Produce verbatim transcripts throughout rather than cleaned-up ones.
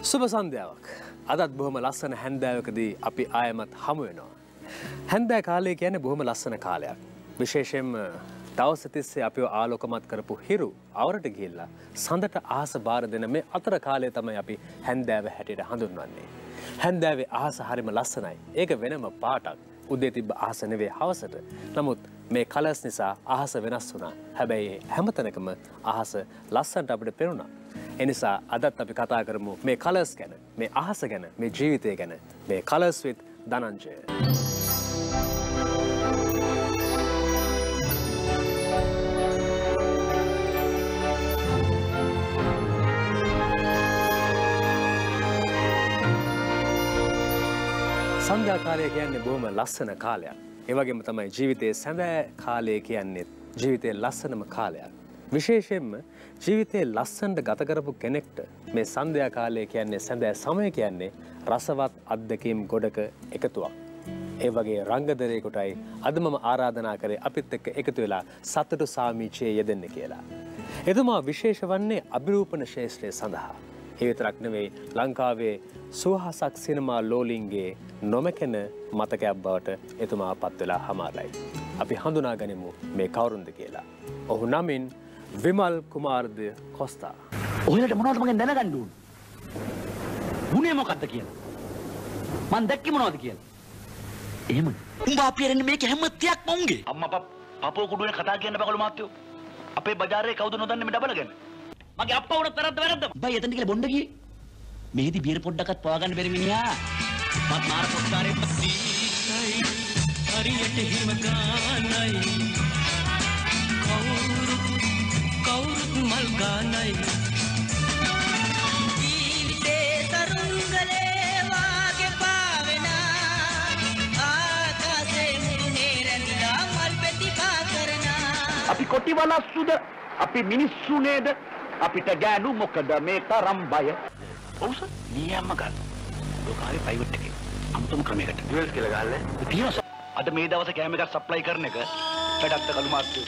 සුබ සන්ධ්‍යාවක්. අදත් බොහොම ලස්සන හැන්දෑවකදී අපි ආයමත් හමු වෙනවා. හැන්දෑ කාලය කියන්නේ බොහොම ලස්සන කාලයක්. විශේෂයෙන්ම දවස් තිස්සේ අපිව ආලෝකමත් කරපු හිරු අවරට ගිහිල්ලා සඳට අහස බාර දෙන මේ අතර කාලය තමයි අපි හැන්දෑව හැටියට හඳුන්වන්නේ. හැන්දෑවේ අහස හරිම ලස්සනයි. ඒක වෙනම පාටක්. උදේ තිබ්බ අහස නෙවෙයි හවසට. නමුත් මේ කලර්ස් නිසා අහස වෙනස් වුණා. හැබැයි හැමතැනකම අහස ලස්සනට අපිට පෙනුණා. එනිසා අදත් අපි කතා කරමු මේ කලර්ස් ගැන, මේ අහස ගැන, මේ ජීවිතය ගැන. මේ කලර්ස් with ධනංජය. සන්ධ්‍යා කාලය කියන්නේ බොහොම ලස්සන කාලයක්. ඒ වගේම තමයි ජීවිතයේ සැබෑ කාලය කියන්නේ ජීවිතයේ ලස්සනම කාලයක්. විශේෂයෙන්ම ජීවිතයේ ලස්සනට ගත කරපු කෙනෙක්ට මේ සන්ධ්‍යා කාලය කියන්නේ සඳෑ සමය කියන්නේ රසවත් අත්දැකීම් ගොඩක එකතුවක්. ඒ වගේ රංගදරයෙකුටයි අද මම ආරාධනා කරේ අපිත් එක්ක එකතු වෙලා සතුටු සාමිචියේ යෙදෙන්න කියලා. එතුමා විශේෂ වන්නේ අභිරූපණ ශාස්ත්‍රය සඳහා. ඒ විතරක් නෙවෙයි ලංකාවේ සුවහසක් සිනමා ලෝලින්ගේ නොමැකෙන මතකයක් බවට එතුමා පත් වෙලා හමාරයි. අපි හඳුනා ගනිමු මේ කවුරුන්ද කියලා. ඔහු නමින් විමල් කුමාරද කොස්තා. ඔයාලට මොනවද මගෙන් දැනගන්න ඕන? ගුණේ මොකක්ද කියලා? මං දැක්කේ මොනවද කියලා? එහෙමද? උඹ අපි රෙන්නේ මේක හැම තියක්ම උන්ගේ. අම්මා පප් පපෝ කුඩුවේ කතා කියන්න බකලු මාත්‍යෝ. අපේ බજારේ කවුද නොදන්නේ මේ ඩබල ගැන? මගේ අප්පා උඩ තරද්ද වැරද්ද. බයි එතන කියලා බොණ්ඩ ගියේ. මෙහෙදි බියර පොඩ්ඩක්වත් පවා ගන්න බැරි මිනිහා. මත් මාර පොත්කාරේ පස්සී හරියට හිම ගානයි. කවුරු කවුරු මල් ගානයි. ජීවිතේ තරුංගලේ වාගේ පාවෙනා. ආකාශේ මුරුනේ රැඳිලා මල් ප්‍රතිපා කරනා. අපි කොටි වලස්සුද? අපි මිනිස්සු නේද? අපිට ගෑනු මොකද මේ තරම් බය? ඔව් සර්. නියම්ම ගන්න. ලෝකාවේ ප්‍රයිවට් එකේ. අමුතුම ක්‍රමයකට. ඩුවල් කියලා ගහන්නේ. තියෙනවා. අද මේ දවසේ කැම එකක් සප්ලයි කරන එක වැඩක්ද කළු මාත්තු.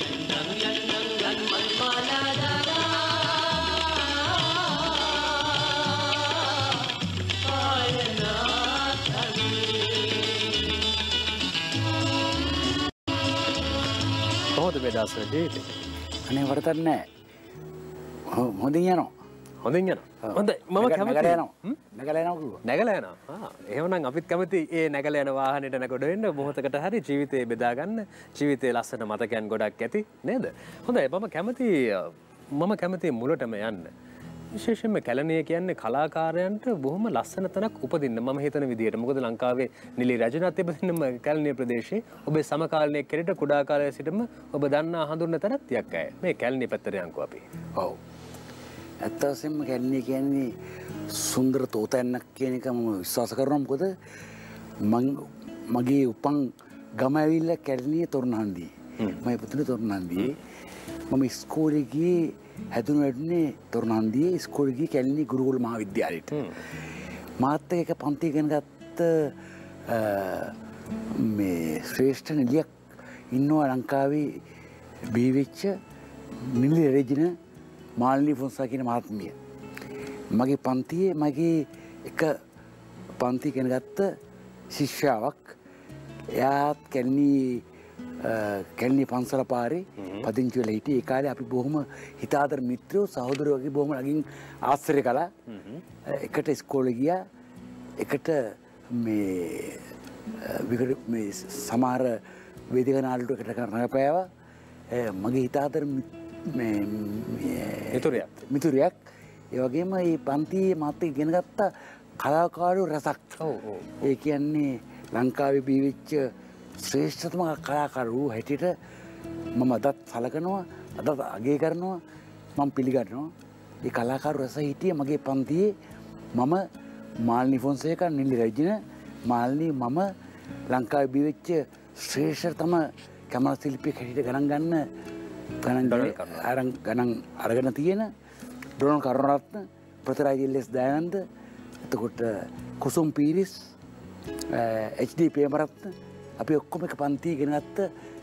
කොහොමද මේ දවස්වල ජීවිතේ? අනේ වරදක් නැහැ. හොඳින් යනවා. හොඳින් යනවා. හොඳයි. මම කැමතියි. නැගලා යනවා. නැගලා යනවා කිව්වා. නැගලා යනවා. ආ එහෙමනම් අපිත් කැමති ඒ නැගලා යන වාහනේට නැගොඩ වෙන්න මොහොතකට හරි ජීවිතේ බෙදා ගන්න. ජීවිතේ ලස්සන මතකයන් ගොඩක් ඇති නේද? හොඳයි. මම කැමති මම කැමති මුලටම යන්න. විශේෂයෙන්ම කැලණිය කියන්නේ කලාකාරයන්ට බොහොම ලස්සන තැනක් උපදින්න මම හිතන විදිහට. මොකද ලංකාවේ නිලි රජනත් ඉපදින්නම කැලණිය ප්‍රදේශයේ ඔබේ සමකාලීනයෙක් කෙරෙට කුඩා කාලයේ සිටම ඔබ දන්නා හඳුන්වන තැනක් තියක් අය. මේ කැලණිය පැත්තට යන්කෝ අපි. ඔව්. ඇත්ත වශයෙන්ම කැලණිය කියන්නේ සුන්දර තෝතැන්නක් කියන එක මම විශ්වාස කරනවා. මොකද මං මගේ උපන් ගම ඇවිල්ලා කැලණිය තොරණහන්දියේ. මම ඉපදුනේ තොරණහන්දියේ. මම ඉස්කෝලේ ගියේ හැදුණු වැඩුණේ තොරණහන්දියේ. ඉස්කෝලේ ගියේ කැලණිය ගුරුකුල මහාවිද්‍යාලයට. මාත් එක්ක පන්ති ඉගෙන ගත්ත මේ ශ්‍රේෂ්ඨ නිලියක් ඉන්නවා ලංකාවේ බිහි වෙච්ච නිලි රෙජින මාල්නී ෆොන්සා කියන මහත්මිය. මගේ පන්තියේ මගේ එක පන්ති ඉගෙන ගත්ත ශිෂ්‍යාවක්. එයාත් කැලණියේ කැලණිය පන්සල පාරේ පදිංචි වෙලා හිටියේ. ඒ කාලේ අපි බොහොම හිතාදර මිත්‍රයෝ සහෝදරයෝ වගේ බොහොම ළඟින් ආශ්‍රය කළා. එකට ඉස්කෝලේ ගියා. එකට මේ විකට මේ සමහර වේදිකා නාට්‍ය එකට රඟපෑවා. මගේ හිතාදර මේ මිතුරියක් මිතුරියක්. ඒ වගේම මේ පන්තියේ මාත් ඉගෙන ගත්ත කලාකාරයෝ රසක්. ඔව් ඔව්. ඒ කියන්නේ ලංකාවේ බිහි වෙච්ච ශ්‍රේෂ්ඨතම කලාකාරවෝ හැටියට මම අදත් සලකනවා, අදත් අගය කරනවා, මම පිළිගන්නවා. ඒ කලාකාර රස හිටියේ මගේ පන්තියේ. මම මාල්නී ෆොන්සේකා, නිලි රජින, මාල්නී මම ලංකාවේ බිහි වෙච්ච ශ්‍රේෂ්ඨතම කැමරා ශිල්පියෙක් හැටියට ගණන් ගන්න ගණන් අරන් ගණන් අරගෙන තියෙන ඩොනල් කරුණරත්න, ප්‍රතිරාජිල්ලස් දයානන්ද, එතකොට කුසුම් පීරිස්, එච් ඩී ප්‍රේමරත්න අපි ඔක්කොම එක පන්ති ඉගෙන ගත්ත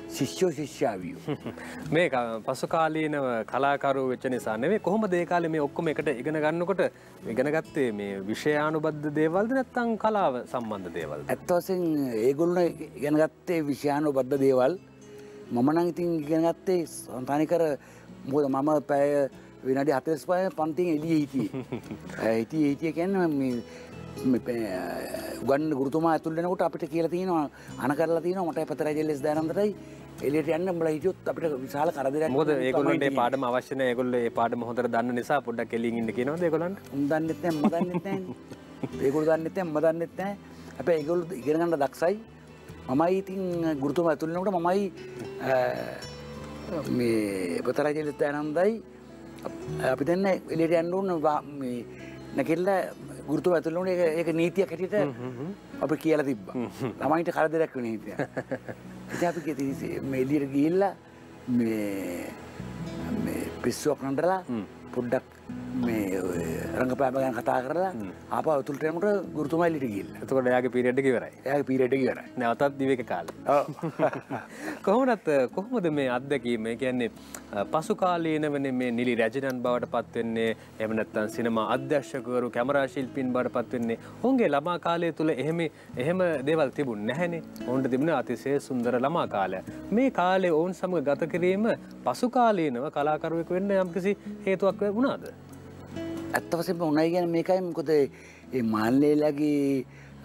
ශිෂ්‍යෝ ශිෂ්‍යාවියෝ. මේ පසුකාලීනව කලාකරු වෙච්ච නිසා නෙවෙයි කොහොමද ඒ කාලේ මේ ඔක්කොම එකට ඉගෙන ගන්නකොට ඉගෙන ගත්තේ මේ විෂයානුබද්ධ දේවල්ද නැත්නම් කලාව සම්බන්ධ දේවල්ද? ඇත්ත වශයෙන් ඒගොල්ලෝ ඉගෙන ගත්තේ විෂයානුබද්ධ දේවල්. මම නම් ඉතින් ඉගෙන ගත්තේ තනිකර මොකද මම පැය විනාඩි හතළිස් පහක් පන්තියෙන් එළියේ හිටියේ. හිටියේ හිටියේ කියන්නේ මේ ගන්න ගුරුතුමා ඇතුල් වෙනකොට අපිට කියලා තියෙනවා අන කරලා තියෙනවා මටයි පතරජල්ලස් දයානන්දටයි එළියට යන්න උඹලා හිටියොත් අපිට විශාල කරදරයක්. මොකද ඒගොල්ලන්ට මේ පාඩම අවශ්‍ය නැහැ. ඒගොල්ලෝ මේ පාඩම හොඳට දන්න නිසා පොඩ්ඩක් එළියෙන් ඉන්න කියනවාද ඒගොල්ලන්ට? උන් දන්නෙත් නැහැ මම දන්නෙත් නැහැ. ඒගොල්ලෝ දන්නෙත් නැහැ මම දන්නෙත් නැහැ. හැබැයි ඒගොල්ලෝ ඉගෙන ගන්න දක්ෂයි. මමයි ඉතින් ගුරුතුමා ඇතුල් වෙනකොට මමයි මේ පතරජල්ලස් දයානන්දයි අපි දැන් එළියට යන්න ඕන මේ නැකෙල්ලා ගුරුතුම ඇතුළේ උනේ ඒක නීතියක් හැටියට අපිට කියලා තිබ්බා. ළමයින්ට කරදරයක් වෙන නීතිය. ඉතින් අපි කිව්වා මේ එළියට ගිහිල්ලා මේ මේ පිස්සුවක් නඳලා පොඩ්ඩක් මේ රංගපෑම ගැන කතා කරලා ආපහු ඇතුළට යනකොට ගුරුතුමා එළියට ගිහිල්ලා. එතකොට එයාගේ පීරියඩ් එක ඉවරයි. එයාගේ පීරියඩ් එක ඉවරයි. නැවතත් දිවේක කාලේ. ඔව්. කොහොමද කොහොමද මේ අත්දැකීම? ඒ කියන්නේ පසු කාලීන වෙන්නේ මේ නිලි රැජිනන් බවට පත් වෙන්නේ එහෙම නැත්නම් සිනමා අධ්‍යක්ෂකවරු කැමරා ශිල්පීන් බවට පත් වෙන්නේ. ඔවුන්ගේ ළමා කාලය තුල එහෙම එහෙම දේවල් තිබුණ නැහැනේ. ඔවුන්ට තිබුණ අතිශය සුන්දර ළමා කාලය. මේ කාලේ ඔවුන් සමග ගත කිරීම පසු කාලීනව කලාකරුවෙක් වෙන්න යම්කිසි හේතුවක් වුණාද? ඇත්ත වශයෙන්ම උණයි කියන්නේ මේකයි. මොකද මේ මාල්ලේලාගේ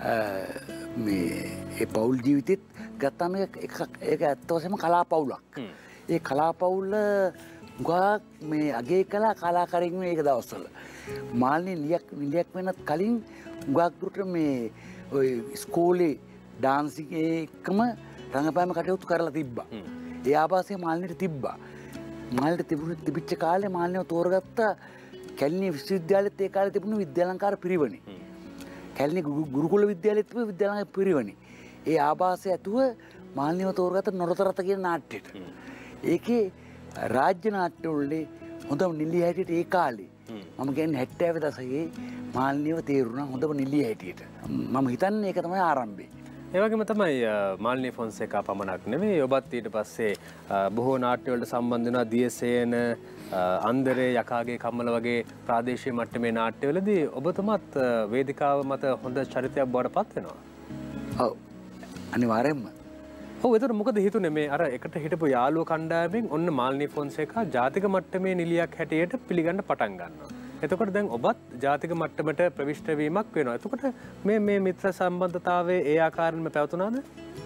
මේ ඒ පෞල් ජීවිතෙත් ගත්තාම ඒක ඒක ඇත්ත වශයෙන්ම කලා පවුලක්. ඒ කලා පවුල ගා මේ අගේ කලා කලාකාරින් මේක දවස්වල මාල්නේ නිලියක් නිලියක් වෙනත් කලින් ගාක් දුරට මේ ඔය ඉස්කෝලේ ඩාන්සින් එකම රංගපෑම කටයුතු කරලා තිබ්බා. ඒ ආభాසය මාල්නේට තිබ්බා. මාල්නේට තිබුණ තිබිච්ච කාලේ මාල්නේව තෝරගත්ත කැලණිය විශ්වවිද්‍යාලෙත් ඒ කාලේ තිබුණු විද්‍යාලංකාර පිරිවෙනේ. කැලණිය ගුරුකුල විද්‍යාලෙත් තිබුණු විද්‍යාලංකාර පිරිවෙනේ. ඒ ආభాසය ඇතුව මාල්නේව තෝරගත්ත නොරතරත කියන නාට්‍යයට. ඒකේ රාජ්‍ය නාට්‍ය වල හොඳම නිලිය හැටියට ඒ කාලේ මම කියන්නේ හැත්තෑව දශකයේ මාල්නේව තේරුණා හොඳම නිලිය හැටියට. මම හිතන්නේ ඒක තමයි ආරම්භය. ඒ වගේම තමයි මාල්නී ෆොන්සේකා පමණක් නෙවෙයි ඔබත් ඊට පස්සේ බොහෝ නාට්‍ය වලට සම්බන්ධ වෙනවා. දියසේන, අන්දරේ, යකාගේ කම්මල වගේ ප්‍රාදේශීය මට්ටමේ නාට්‍යවලදී ඔබතුමත් වේදිකාව මත හොඳ චරිතයක් බවට පත් වෙනවා. ඔව් අනිවාර්යයෙන්ම. ඔව් ඒතර මොකද හිතුනේ මේ අර එකට හිටපු යාළුවෝ කණ්ඩායමෙන් ඔන්න මාල්නී ෆොන්සේකා ජාතික මට්ටමේ නිලියක් හැටියට පිළිගන්න පටන් ගන්නවා. එතකොට දැන් ඔබත් ජාතික මට්ටමට ප්‍රවිෂ්ඨ වීමක් වෙනවා. එතකොට මේ මේ මිත්‍ර සම්බන්ධතාවයේ ඒ ආකාරයෙන්ම පැවතුනාද?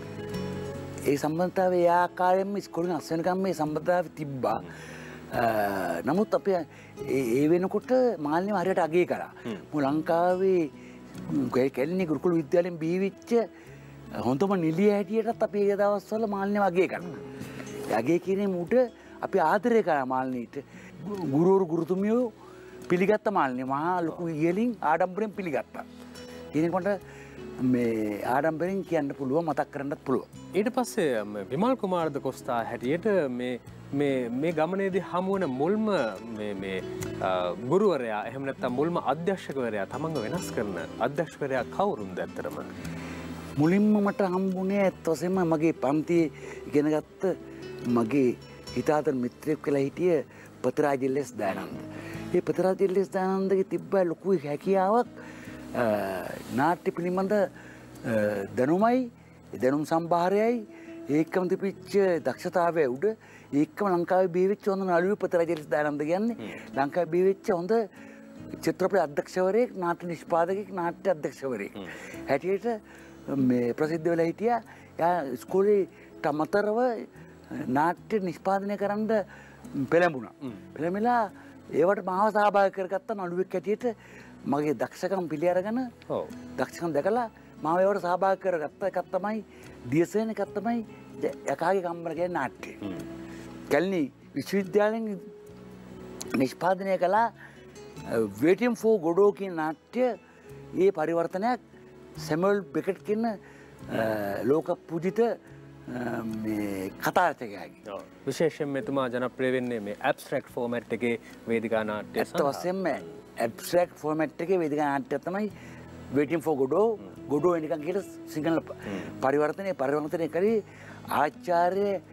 ඒ සම්බන්ධතාවයේ ඒ ආකාරයෙන්ම ඉස්කෝලේ අස් වෙනකම් මේ සම්බන්ධතාවය තිබ්බා. නමුත් අපි ඒ වෙනකොට මාල්නේව හරියට අගය කරා. මු ලංකාවේ කැලණිය ගුරුකුල විද්‍යාලයෙන් බිහිවිච්ච හොඳම නිලිය හැටියටත් අපි ඒ දවස්වල මාල්නේව අගය කරනවා. ඒ අගය කිරීම උට අපි ආදරය කරා මාල්නීට. ගුරුවරු ගුරුතුමියෝ පිළිගත්ත මාල්නේ මහා ලොකු ඉහලින් ආඩම්බරෙන් පිළිගත්තා. කියනකොට මේ ආඩම්බරෙන් කියන්න පුළුවන් මතක් කරන්නත් පුළුවන්. ඊට පස්සේ විමල් කුමාරද කොස්තා හැටියට මේ මේ මේ ගමනේදී හමු වෙන මුල්ම මේ මේ ගුරුවරයා එහෙම නැත්නම් මුල්ම අධ්‍යක්ෂකවරයා තමන්ව වෙනස් කරන අධ්‍යක්ෂකවරයා කවුරුන්ද ඇත්තටම? මුලින්ම මට හම්බුනේ ඇත්ත වශයෙන්ම මගේ පන්තියේ ඉගෙනගත්ත මගේ හිතාතර මිත්‍රයෙක් කියලා හිටිය පතරාජල්ලස් දයානන්ද. ඒ පතරාජල්ලස් දයානන්දගේ තිබ්බ ලොකු හැකියාවක් නාට්‍ය පිළිබඳ දැනුමයි දැනුම් සම්භාරයයි ඒකම තිබිච්ච දක්ෂතාවය උඩ ඒකම ලංකාවේ බිහිවෙච්ච හොඳ නළුවෙක් පතරාජල්ලස් දයානන්ද කියන්නේ. ලංකාවේ බිහිවෙච්ච හොඳ චිත්‍රපට අධ්‍යක්ෂකවරයෙක්, නාට්‍ය නිෂ්පාදකයෙක්, නාට්‍ය අධ්‍යක්ෂකවරයෙක් හැටියට මේ ප්‍රසිද්ධ වෙලා හිටියා. එයා ඉස්කෝලේට අමතරව නාට්‍ය නිෂ්පාදනය කරන්න පෙළඹුණා. පෙළඹිලා ඒවට මාව සහභාගී කරගත්ත නළුවෙක් හැටියට මගේ දක්ෂකම් පිළි අරගෙන ඔව් දක්ෂකම් දැකලා මාව ඒවට සහභාගී කරගත්ත එකක් තමයි දියසේන, එකක් තමයි යකාගේ කම්මල කියන නාට්‍යය. කැලණි විශ්වවිද්‍යාලයෙන් නිෂ්පාදනය කළා වේටින් ෆෝ ගොඩෝ කියන නාට්‍ය. ඒ පරිවර්තනයක් සැමුවෙල් බෙකට් කියන ලෝක පූජිත මේ කතාරචකයාගේ. විශේෂයෙන් මෙතුමා ජනප්‍රිය වෙන්නේ මේ ඇබ්ස්ට්‍රැක්ට් ෆෝමැට් එකේ වේදිකා නාට්‍ය සඳහා. ඇත්ත වශයෙන්ම ඇබ්ස්ට්‍රැක්ට් ෆෝමැට් එකේ වේදිකා නාට්‍ය තමයි වේටින් ෆෝ ගොඩෝ ගොඩෝ එනිකන් කියලා සිංහල පරිවර්තනය පරිවර්තනය කරේ ආචාර්ය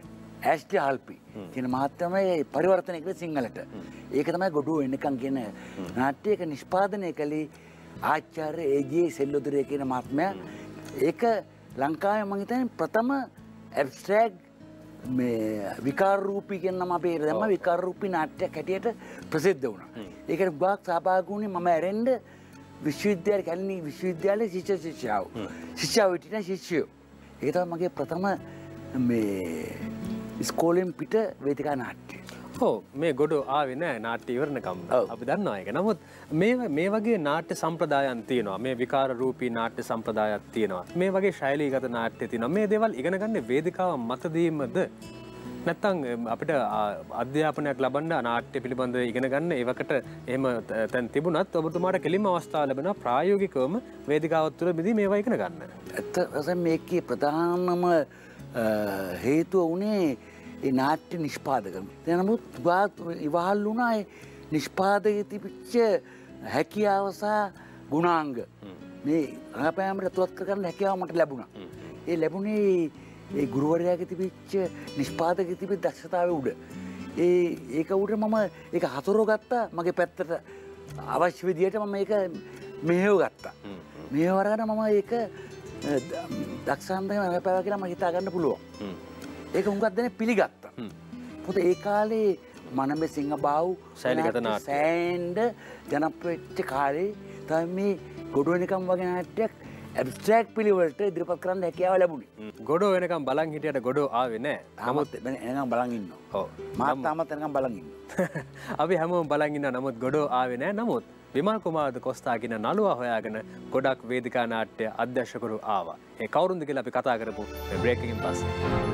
ඇස්ටි හල්පි කියන මහත්තමයි පරිවර්තනය කළේ සිංහලට. ඒක තමයි ගොඩුව එන්නකම් කියන නාට්‍යයක නිෂ්පාදනය කළේ ආචාර්ය ඒ.ජේ. සෙල්ලුදුරේ කියන මහත්මයා. ඒක ලංකාවේ මම හිතන්නේ ප්‍රථම ඇබ්ස්ට්‍රැක්ට් මේ විකාර රූපී කියන නම අපේ දැම්ම විකාර රූපී නාට්‍යයක් හැටියට ප්‍රසිද්ධ වුණා. ඒකට ගාක් සහභාගී වුණේ මම ඇරෙන්න විශ්වවිද්‍යාල කැලණි විශ්වවිද්‍යාලයේ ශිෂ්‍ය ශිෂ්‍යාව. ශිෂ්‍යාව හිටින ශිෂ්‍යයෝ. ඒක තමයි මගේ ප්‍රථම මේ ඉස්කෝලෙන් පිට වේදිකා නාට්‍ය. ඔව් මේ ගොඩ ආවේ නෑ නාට්‍ය ඉවරනකම්. අපි දන්නවා ඒක. නමුත් මේ මේ වගේ නාට්‍ය සම්ප්‍රදායන් තියෙනවා. මේ විකාර රූපී නාට්‍ය සම්ප්‍රදායක් තියෙනවා. මේ වගේ ශෛලීගත නාට්‍ය තියෙනවා. මේ දේවල් ඉගෙන ගන්න වේදිකාව මතදීමද නැත්නම් අපිට අධ්‍යාපනයක් ලබන්න නාට්‍ය පිළිබඳව ඉගෙන ගන්න ඒවකට එහෙම තැන් තිබුණත් ඔබතුමාට කෙලින්ම අවස්ථාව ලැබෙනවා ප්‍රායෝගිකවම වේදිකාව තුළ මිදී මේවා ඉගෙන ගන්න. ඇත්ත වශයෙන්ම මේකේ ප්‍රධානම හේතුව උනේ ඒ නාට්‍ය නිෂ්පාදකම. දැන් නමුත් ඉවහල් වුණා ඒ නිෂ්පාදකයේ තිබිච්ච හැකියාව සහ ගුණාංග මේ රඟපෑමට තුවත් කරගන්න හැකියාව මට ලැබුණා. ඒ ලැබුණේ ඒ ගුරුවරයාගේ තිබිච්ච නිෂ්පාදකයේ තිබිච්ච දක්ෂතාවය උඩ. ඒ ඒක උඩ මම ඒක හතරව ගත්තා මගේ පැත්තට අවශ්‍ය විදියට මම ඒක මෙහෙව ගත්තා. මෙහෙව අරගෙන මම ඒක දක්ෂාන්තයෙන් රඟපෑවා කියලා මම හිතා ගන්න පුළුවන්. ඒක හුඟක් දෙනෙක් පිළිගත්තා. මොකද ඒ කාලේ මනමේ සිංහබාහු ශෛලීගත නාට්‍ය සෑන්ඩ් ජනප්‍රිය වෙච්ච කාලේ තමයි මේ ගොඩවෙනකම් වගේ නාට්‍යයක් ඇබ්ස්ට්‍රැක්ට් පිළිවෙලට ඉදිරිපත් කරන්න හැකියාව ලැබුණේ. ගොඩෝ වෙනකම් බලන් හිටියට ගොඩෝ ආවේ නෑ. නමුත් එනකම් බලන් ඉන්නවා. ඔව්. මාත් තාමත් එනකම් බලන් ඉන්නවා. අපි හැමෝම බලන් ඉන්නවා. නමුත් ගොඩෝ ආවේ නෑ. නමුත් විමල් කුමාරද කොස්තා කියන නළුවා හොයාගෙන ගොඩක් වේදිකා නාට්‍ය අධ්‍යක්ෂකවරු ආවා. ඒ කවුරුන්ද කියලා අපි කතා කරපු මේ බ්‍රේක් එකකින් පස්සේ.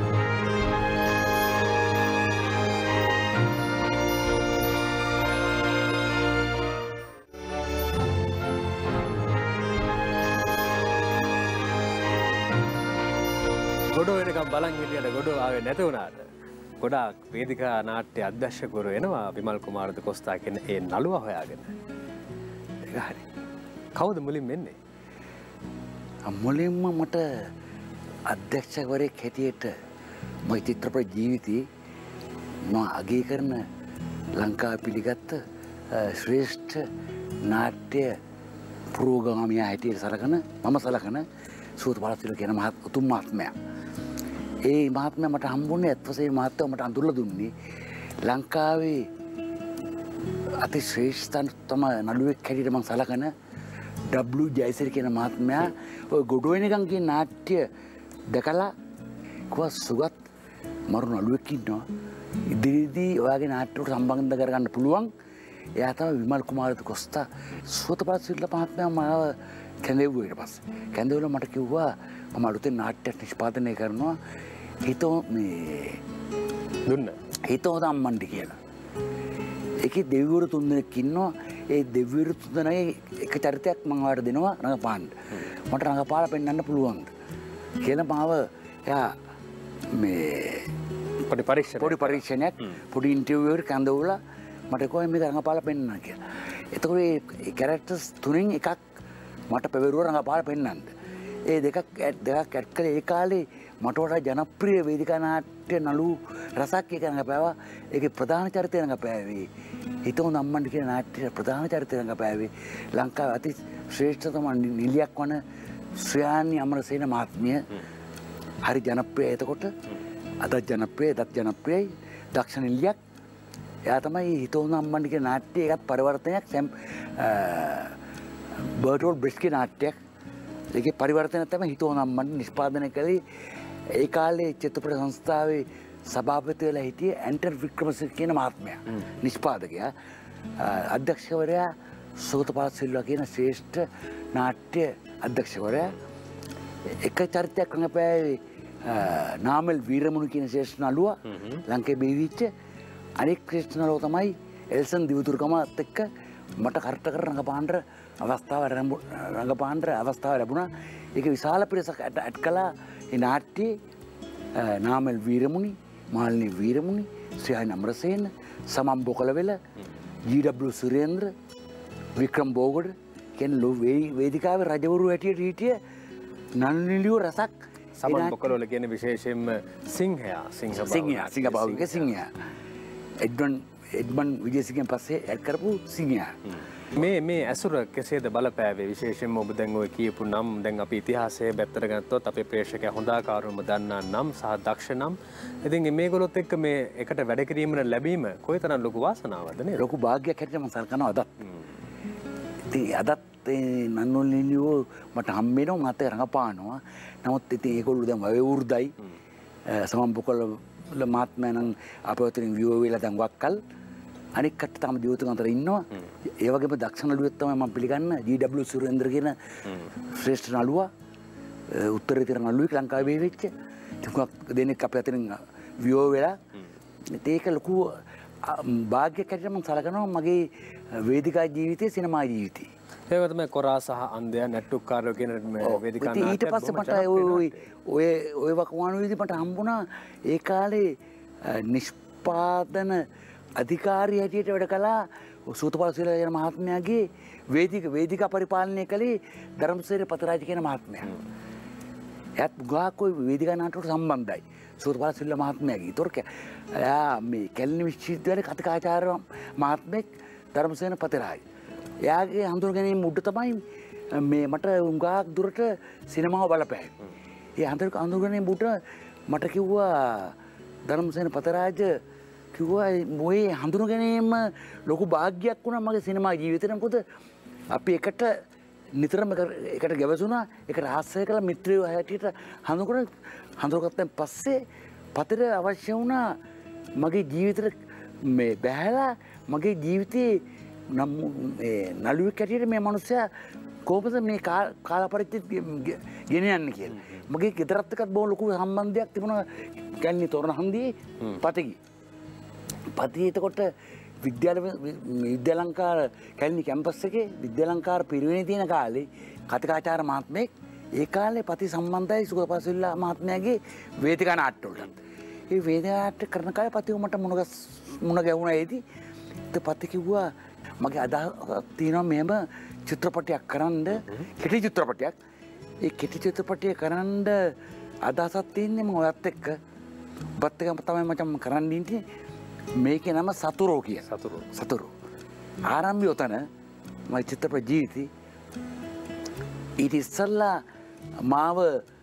ගොඩෝ වෙනකම් බලන් හිටියට ගොඩෝ ආවේ නැති වුණාට ගොඩාක් වේදිකා නාට්‍ය අධ්‍යක්ෂකවරු එනවා විමල් කුමාරද කොස්තා කියන ඒ නළුවා හොයාගෙන. ඒක හරි. කවුද මුලින්ම එන්නේ? මුලින්ම මට අධ්‍යක්ෂකවරයෙක් හැටියට මගේ චිත්‍රපට ජීවිතේ මම අගය කරන ලංකාව පිළිගත්ත ශ්‍රේෂ්ඨ නාට්‍ය පුරෝගාමියා හැටියට සලකන මම සලකන සූත බලසිල කියන මහත් උතුම් මහත්මයා. ඒ මහත්මයා මට හම්බුනේ අත් වශයෙන් මහත්මයා මට අඳුරලා දුන්නේ ලංකාවේ අති ශ්‍රේෂ්ඨතම නළුවෙක් හැටියට මම සලකන ඩබ්ලිව් ජයසිරි කියන මහත්මයා ඔය ගොඩවෙනකම් කියන නාට්‍ය දැකලා කිව්වා සුගත් මරු නළුවෙක් ඉන්නවා ඉදිරියේදී ඔයාගේ නාට්‍යයට සම්බන්ධ කරගන්න පුළුවන්. එයා තමයි විමල් කුමාරද කොස්තා. සුවතපත් සිල්ල මහත්මයා මාව කැඳෙව්වා ඊට පස්සේ. කැඳෙව්වල මට කිව්වා මම අලුතෙන් නාට්‍යයක් නිෂ්පාදනය කරනවා හිතෝ මේ දුන්න හිතෝ ධම්මන්ඩි කියලා. ඒකේ දෙවිවරු තුන්දෙනෙක් ඉන්නවා. ඒ දෙවිවරු තුන්දෙනාගේ එක චරිතයක් මම ඔයාලට දෙනවා රඟපාන්න. මට රඟපාලා පෙන්වන්න පුළුවන්ද කියලා මාව එයා මේ පොඩි පරීක්ෂණයක් පොඩි පරීක්ෂණයක් පොඩි ඉන්ටර්විව් එකක් කැඳවුලා මට කොහොම මේක රඟපාලා පෙන්වන්න කියලා. එතකොට මේ කැරක්ටර්ස් තුනෙන් එකක් මට පෙරවරුව රඟපාලා පෙන්වන්න. ඒ දෙකක් දෙකක් ඇඩ් කළේ ඒ කාලේ මට වඩා ජනප්‍රිය වේදිකා නාට්‍ය නළු රසක් එක රඟපෑවා. ඒකේ ප්‍රධාන චරිතය රඟපෑවේ හිතෝ ධම්මන්ඩි කියන නාට්‍යයේ ප්‍රධාන චරිතය රඟපෑවේ ලංකාවේ අති ශ්‍රේෂ්ඨතම නිලියක් වන ශ්‍රයානි අමරසේන මහත්මිය. හරි ජනප්‍රියයි එතකොට. අදත් ජනප්‍රියයි, දත් ජනප්‍රියයි. දක්ෂ නිලියක්. එයා තමයි හිතෝ ධම්මන්ඩි කියන නාට්‍යයේ එකත් පරිවර්තනයක් බර්ටෝල් බ්‍රිස්කි නාට්‍යයක්. ඒකේ පරිවර්තනය තමයි හිතෝ ධම්මන්ඩි නිෂ්පාදනය කළේ. ඒ කාලේ චිත්‍රපට සංස්ථාවේ සභාපති වෙලා හිටියේ ඇන්ටන් වික්‍රමසිංහ කියන මහත්මයා. නිෂ්පාදකයා. අධ්‍යක්ෂකවරයා සෝතපාල සිල්වා කියන ශ්‍රේෂ්ඨ නාට්‍ය අධ්‍යක්ෂකවරයා. එක චරිතයක් රඟපෑවේ නාමල් වීරමුණු කියන ශ්‍රේෂ්ඨ නළුවා ලංකේ බිහිවිච්ච. අනෙක් ශ්‍රේෂ්ඨ නළුවා තමයි එල්සන් දිවතුරුකමත් එක්ක මට කරට කර රඟපාන්න අවස්ථාව රඟපාන්න අවස්ථාව ලැබුණා. ඒක විශාල පිරිසක් ඇඩ් කළා. ඒ නාට්‍යයේ නාමල් වීරමුණි, මාල්නී වීරමුණි, ශ්‍රයානි අමරසේන, සමම් බොකලවෙල, ජී.ඩබ්ලිව් සුරේන්ද්‍ර, වික්‍රම් බෝගොඩ කියන වේදිකාවේ රජවරු හැටියට හිටිය නළුනිලියෝ රසක් සමන් බොකලෝල කියන විශේෂයෙන්ම සිංහයා සිංහ සිංහයා සිංහ භාවික සිංහයා එඩ්මන් එඩ්මන් විජේසිංහයන් පස්සේ ඇඩ් කරපු සිංහයා මේ මේ ඇසුර කෙසේද බලපෑවේ විශේෂයෙන්ම ඔබ දැන් ඔය කියපු නම් දැන් අපි ඉතිහාසයේ පැත්තට ගත්තොත් අපේ ප්‍රේක්ෂකයා හොඳාකාරවම දන්නා නම් සහ දක්ෂ නම් ඉතින් මේගොල්ලොත් එක්ක මේ එකට වැඩ කිරීමට ලැබීම කොයිතරම් ලොකු වාසනාවක්ද නේද ලොකු භාග්‍යයක් හැටියට මම සලකනවා අදත් ඉතින් අදත් නන්නුලිනියෝ මට හම්බ වෙනවා මට රඟපානවා නමුත් ඉතින් ඒගොල්ලෝ දැන් වය වෘදයි සමන් බොකල මාත්මයා නම් අපේ උතරින් වියෝ වෙලා දැන් වක්කල් අනික් කට්ට තම ජීවිතක අතර ඉන්නවා ඒ වගේම දක්ෂ නළුවෙක් තමයි මම පිළිගන්න ජී.ඩබ්ලිව් සුරේන්ද්‍ර කියන ශ්‍රේෂ්ඨ නළුවා උත්තරීතර නළුවෙක් ලංකාවේ වෙච්ච ටිකක් දෙනෙක් අපේ අතරින් වියෝ වෙලා ඒක ලොකු භාග්‍යයක් හැටියට මම සලකනවා මගේ වේදිකා ජීවිතේ සිනමා ජීවිතේ ඒක තමයි කොරා සහ අන්දයා නැට්ටුකාරයෝ කියන වේදිකා නාට්‍ය ඊට පස්සේ මට ඔය ඔය ඔය වකවානුවේදී මට හම්බුණා ඒ කාලේ නිෂ්පාදන අධිකාරී හැටියට වැඩ කළා සූතපාල සීලා යන මහත්මයාගේ වේදික වේදිකා පරිපාලනය කළේ ධර්මසේන පතරාජ කියන මහත්මයා. එයාත් ගාකෝ වේදිකා නාට්‍යවලට සම්බන්ධයි. සූතපාල සීලා මහත්මයාගේ. ඒතොරක එයා මේ කැලණි විශ්වවිද්‍යාලයේ කතිකාචාර්ය මහත්මෙක් ධර්මසේන පතරාජ. එයාගේ හඳුන ගැනීම උඩ තමයි මේ මට උඟාක් දුරට සිනමාව බලපෑවේ. ඒ හඳුන හඳුන ගැනීම උඩ මට කිව්වා ධර්මසේන පතරාජ කිව්වා මොයේ හඳුන ගැනීම ලොකු භාග්‍යයක් වුණා මගේ සිනමා ජීවිතේට. මොකද අපි එකට නිතරම එකට ගැවසුණා එකට ආශ්‍රය කළ මිත්‍රයෝ හැටියට හඳුනගෙන හඳුනගත්තන් පස්සේ පතර අවශ්‍ය වුණා මගේ ජීවිතේට මේ බැහැලා මගේ ජීවිතේ නම් මේ නළුවෙක් හැටියට මේ මිනිස්සයා කොහොමද මේ කාල පරිච්ඡේද ගෙන යන්නේ කියලා. මගේ ගෙදරත් එක්කත් බොහොම ලොකු සම්බන්ධයක් තිබුණා කැලණි තොරණ හන්දියේ පතකි. පතී එතකොට විද්‍යාල විද්‍යාලංකාර කැලණි කැම්පස් එකේ විද්‍යාලංකාර පිරිවෙනේ තියෙන කාලේ කතිකාචාර්ය මහත්මයෙක් ඒ කාලේ පති සම්බන්ධයි සුගතපසිල්ලා මහත්මයාගේ වේදිකා නාට්‍ය වලට. ඒ වේදිකා නාට්‍ය කරන කාලේ පතිව මට මුණ මුණ ගැහුණා ඒදී. ඒ පති කිව්වා මගේ අදහසක් තියෙනවා මෙහෙම චිත්‍රපටයක් කරන්න කෙටි චිත්‍රපටයක්. ඒ කෙටි චිත්‍රපටය කරන්න අදහසක් තියෙන්නේ මම ඔයත් එක්ක. ඔබත් එක්ක තමයි මචං කරන්න ඉන්නේ. මේකේ නම සතුරෝ කිය. සතුරෝ. සතුරෝ. ආරම්භය උතන මගේ චිත්‍රපට ජීවිතේ ඊට ඉස්සෙල්ලා මාව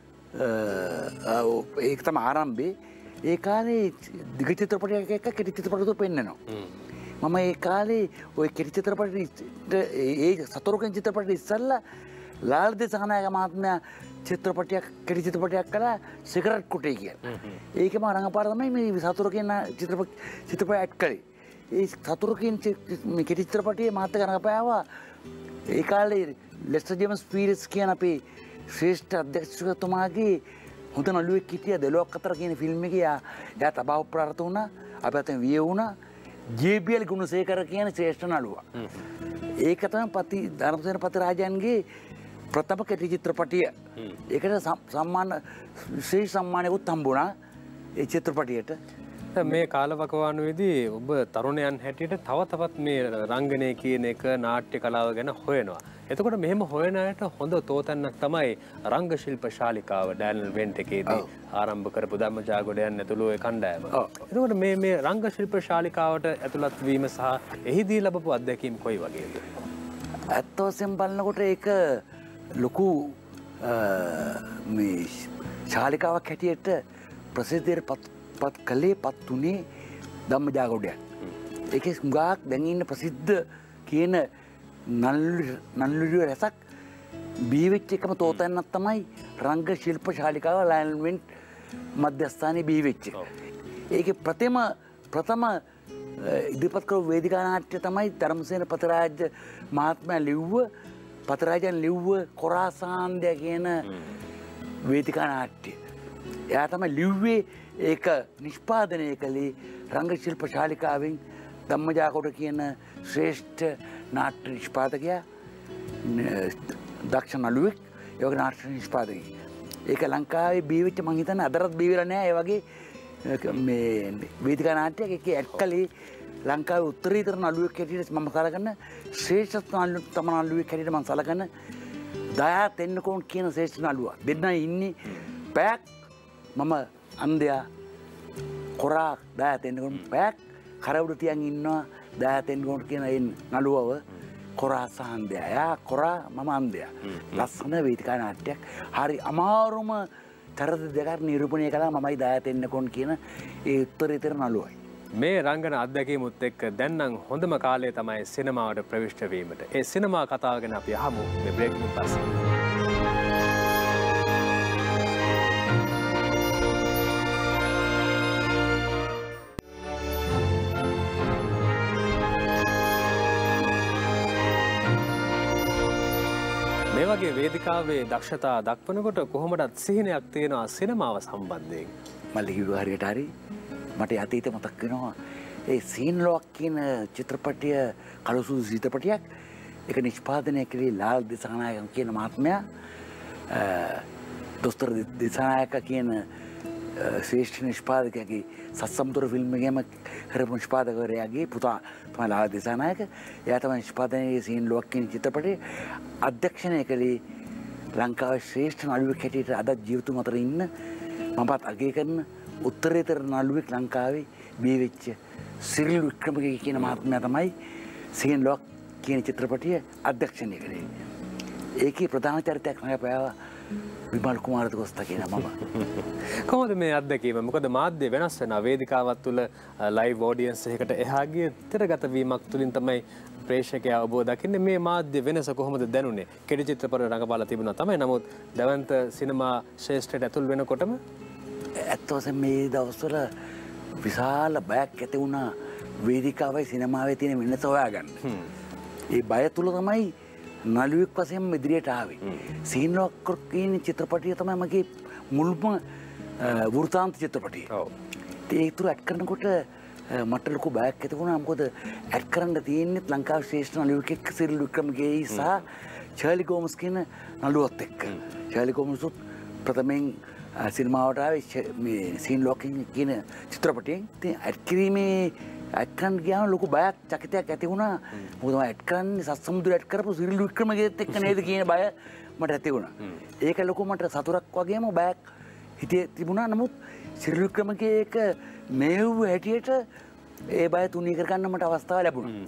ඒක තමයි ආරම්භේ. ඒ කාලේ දිග චිත්‍රපටයක් එක්ක කෙටි චිත්‍රපටයක් පෙන්නනවා. මම ඒ කාලේ ওই කෙටි චිත්‍රපටෙට ඒ සතුරුකෙන් චිත්‍රපටෙට ඉස්සෙල්ලා ලාල් දේශනායක මහත්මයා චිත්‍රපටයක් කෙටි චිත්‍රපටයක් කළා සිගරට් කුටේ කියලා. ඒකම රංගපාර තමයි මේ සතුරුකෙන් චිත්‍රපට චිත්‍රපටය ඇඩ් කළේ. ඒ සතුරුකෙන් මේ කෙටි චිත්‍රපටයේ මාත් රංගපෑවා. ඒ කාලේ ලෙස්ටර් ජේම්ස් පීරිස් කියන අපේ ශ්‍රේෂ්ඨ අධ්‍යක්ෂකතුමාගේ හොඳ නළුවෙක් හිටියා දෙලොක් අතර කියන ෆිල්ම් එකේ එයා තබාව ප්‍රාර්ථ වුණා. අපි අතෙන් විය වුණා. ජේ.බී.එල් ගුණසේකර කියන ශ්‍රේෂ්ඨ නළුවා. ඒක තමයි පති ධර්මසේන පතිරාජයන්ගේ ප්‍රථම කෙටි චිත්‍රපටිය. ඒකට සම්මාන ශ්‍රේෂ්ඨ සම්මානයකුත් හම්බුණා ඒ චිත්‍රපටියට. මේ කාලවකවානුවේදී ඔබ තරුණයන් හැටියට තව තවත් මේ රංගනය කියන එක නාට්‍ය කලාව ගැන හොයනවා. එතකොට මෙහෙම හොයන අයට හොඳ තෝතැන්නක් තමයි රංග ශිල්ප ශාලිකාව ඩෑනල් වෙන්ට් එකේදී ආරම්භ කරපු ධම්මජාගොඩ යන ඇතුළු ඒ කණ්ඩායම. එතකොට මේ මේ රංග ශිල්ප ශාලිකාවට ඇතුළත් වීම සහ එහිදී ලැබපු අත්දැකීම් කොයි වගේද? ඇත්ත වශයෙන් බලනකොට ඒක ලොකු මේ ශාලිකාවක් හැටියට ප්‍රසිද්ධියට පත් කළේ පත් උනේ ධම්මජාගොඩයන්. ඒකේ හුඟක් දැන් ඉන්න ප්‍රසිද්ධ කියන නළුලියෝ රැසක් බීවෙච්ච එකම තෝතැන්නක් තමයි රංග ශිල්ප ශාලිකාව ලයනල් වෙන්ට් මධ්‍යස්ථානයේ බීවෙච්ච එක. ඒකේ ප්‍රථම ප්‍රථම ඉදිරිපත් කරපු වේදිකා නාට්‍ය තමයි ධර්මසේන පතිරාජ මහත්මයා ලිව්ව පතිරාජන් ලිව්ව කොරාසාන්දය කියන වේදිකා නාට්‍ය. එයා තමයි ලිව්වේ ඒක නිෂ්පාදනය කළේ රංග ශිල්ප ශාලිකාවෙන් ධම්මජාගොඩ කියන ශ්‍රේෂ්ඨ නාට්‍ය නිෂ්පාදකයා දක්ෂ නළුවෙක් ඒ වගේ නාට්‍ය නිෂ්පාදකයෙක්. ඒක ලංකාවේ බීවිච්ච මං හිතන්නේ අදටත් බීවිලා නැහැ. ඒ වගේ මේ වේදිකා නාට්‍යයක් ඒකේ ඇඩ් කළේ ලංකාවේ උත්තරීතර නළුවෙක් හැටියට මම සලකන ශ්‍රේෂ්ඨ තම නළුවෙක් හැටියට මම සලකන දයා තෙන්නකෝන් කියන ශ්‍රේෂ්ඨ නළුවා. දෙන්නයි ඉන්නේ පැයක් මම අන්දයා කොරා දායතෙන්කොට පැයක් කරවුඩ තියන් ඉන්නවා දායතෙන්කොට කියන ඒ නළුවව කොරා සහන්දය යා කොරා මම අන්දයා ලස්සන වේදිකා නාට්‍යයක් හරි අමාරුම තරද දෙකක් නිරූපණය කළා මමයි දායතෙන්නකොන් කියන ඒ උත්තරීතර නළුවයි. මේ රංගන අත්දැකීමුත් එක්ක දැන් නම් හොඳම කාලය තමයි සිනමාවට ප්‍රවිෂ්ඨ වීමට. ඒ සිනමා කතාව ගැන අපි අහමු මේ බ්‍රේක් එකෙන් පස්සේ. මේ වගේ වේදිකාවේ දක්ෂතා දක්වනකොට කොහොමදත් සිහිනයක් තියෙනවා සිනමාව සම්බන්ධයෙන්. මල්ලි කිව්වා හරියට හරි. මට අතීත මතක් වෙනවා ඒ සීන් ලොක් කියන චිත්‍රපටය කළුසුදු චිත්‍රපටයක් ඒක නිෂ්පාදනය කළේ ලාල් දිසානායක කියන මහත්මයා දොස්තර දිසානායක කියන ශ්‍රේෂ්ඨ නිෂ්පාදකයාගේ සත්සම්තුර ෆිල්ම් එකේම කරපු නිෂ්පාදකවරයාගේ පුතා තමයි ලාල් දිසානායක. එයා තමයි නිෂ්පාදනයේ සීන් ලොක් කියන චිත්‍රපටය අධ්‍යක්ෂණය කළේ ලංකාවේ ශ්‍රේෂ්ඨ නළුවෙක් හැටියට අද ජීවිතුන් අතර ඉන්න මමත් අගය කරන උත්තරීතර නළුවෙක් ලංකාවේ බිහි වෙච්ච සිරිල් වික්‍රමගේ කියන මහත්මයා තමයි සීන් ලොක් කියන චිත්‍රපටය අධ්‍යක්ෂණය කළේ. ඒකේ ප්‍රධාන චරිතයක් නඟපෑවා විමල් කුමාරතුංග කියන මම. කොහොමද මේ අත්දැකීම? මොකද මාධ්‍ය වෙනස් වෙනවා. වේදිකාවක් තුළ ලයිව් ඔඩියන්ස් එකකට එහා ගිය තිරගත වීමක් තුළින් තමයි ප්‍රේක්ෂකයා ඔබ දකින්නේ. මේ මාධ්‍ය වෙනස කොහොමද දැනුනේ? කෙටි චිත්‍රපට රඟපාලා තිබුණා තමයි. නමුත් දවන්ත සිනමා ශ්‍රේෂ්ඨයට ඇතුල් වෙනකොටම ඇත්ත වශයෙන්ම මේ දවස්වල විශාල බයක් ඇති වුණා වේදිකාවයි සිනමාවේ තියෙන වෙනස හොයාගන්න. ඒ බය තුල තමයි නළුවෙක් වශයෙන් ඉදිරියට ආවේ. සීන් ලොක් කියන චිත්‍රපටය තමයි මගේ මුල්ම වෘතාන්ත චිත්‍රපටය. ඔව්. ඒක තුර ඇඩ් කරනකොට මට ලොකු බයක් ඇති වුණා. මොකද ඇඩ් කරන්න තියෙන්නේ ලංකාවේ ශ්‍රේෂ්ඨ නළුවෙක් එක්ක සිරිල් වික්‍රමගේ සහ චාලි ගෝමස් කියන නළුවත් එක්ක. චාලි ගෝමස් ප්‍රථමයෙන් සිනමාවට ආවේ මේ සීන් ලොක් කියන චිත්‍රපටයෙන්. ඉතින් ඇඩ් කිරීමේ ඇඩ් කරන්න ගියාම ලොකු බයක් චකිතයක් ඇති වුණා. මොකද මම ඇඩ් කරන්නේ සත්සමුද්‍ර ඇඩ් කරපු සිරිල් වික්‍රමගේත් එක්ක නේද කියන බය මට ඇති වුණා. ඒක ලොකු මට සතුටක් වගේම බයක් හිතේ තිබුණා. නමුත් සිරිල් වික්‍රමගේ එක මේව් හැටියට ඒ බය තුනී කරගන්න මට අවස්ථාව ලැබුණා.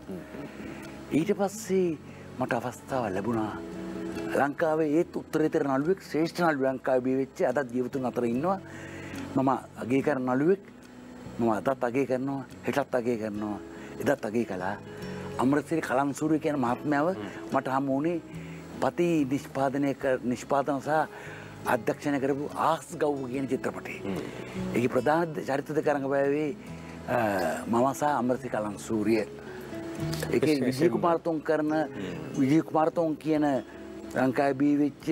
ඊට පස්සේ මට අවස්ථාව ලැබුණා ලංකාවේ ඒත් උත්තරීතර නළුවෙක් ශ්‍රේෂ්ඨ නළුවෙක් ලංකාවේ බිහි වෙච්ච අදත් ජීවිතුන් අතර ඉන්නවා. මම අගය කරන නළුවෙක්. මම අදත් අගය කරනවා, හෙටත් අගය කරනවා, එදත් අගය කළා. අමරසිරි කලන්සූරිය කියන මහත්මයාව මට හමු වුණේ පති නිෂ්පාදනය නිෂ්පාදන සහ අධ්‍යක්ෂණය කරපු ආස් ගව් කියන චිත්‍රපටයේ. ඒකේ ප්‍රධාන චරිත දෙක රඟපෑවේ මම සහ අමරසිරි කලන්සූරිය. ඒකේ විජය කුමාරතුංග කරන විජය කුමාරතුංග කියන ලංකාවේ බිහි වෙච්ච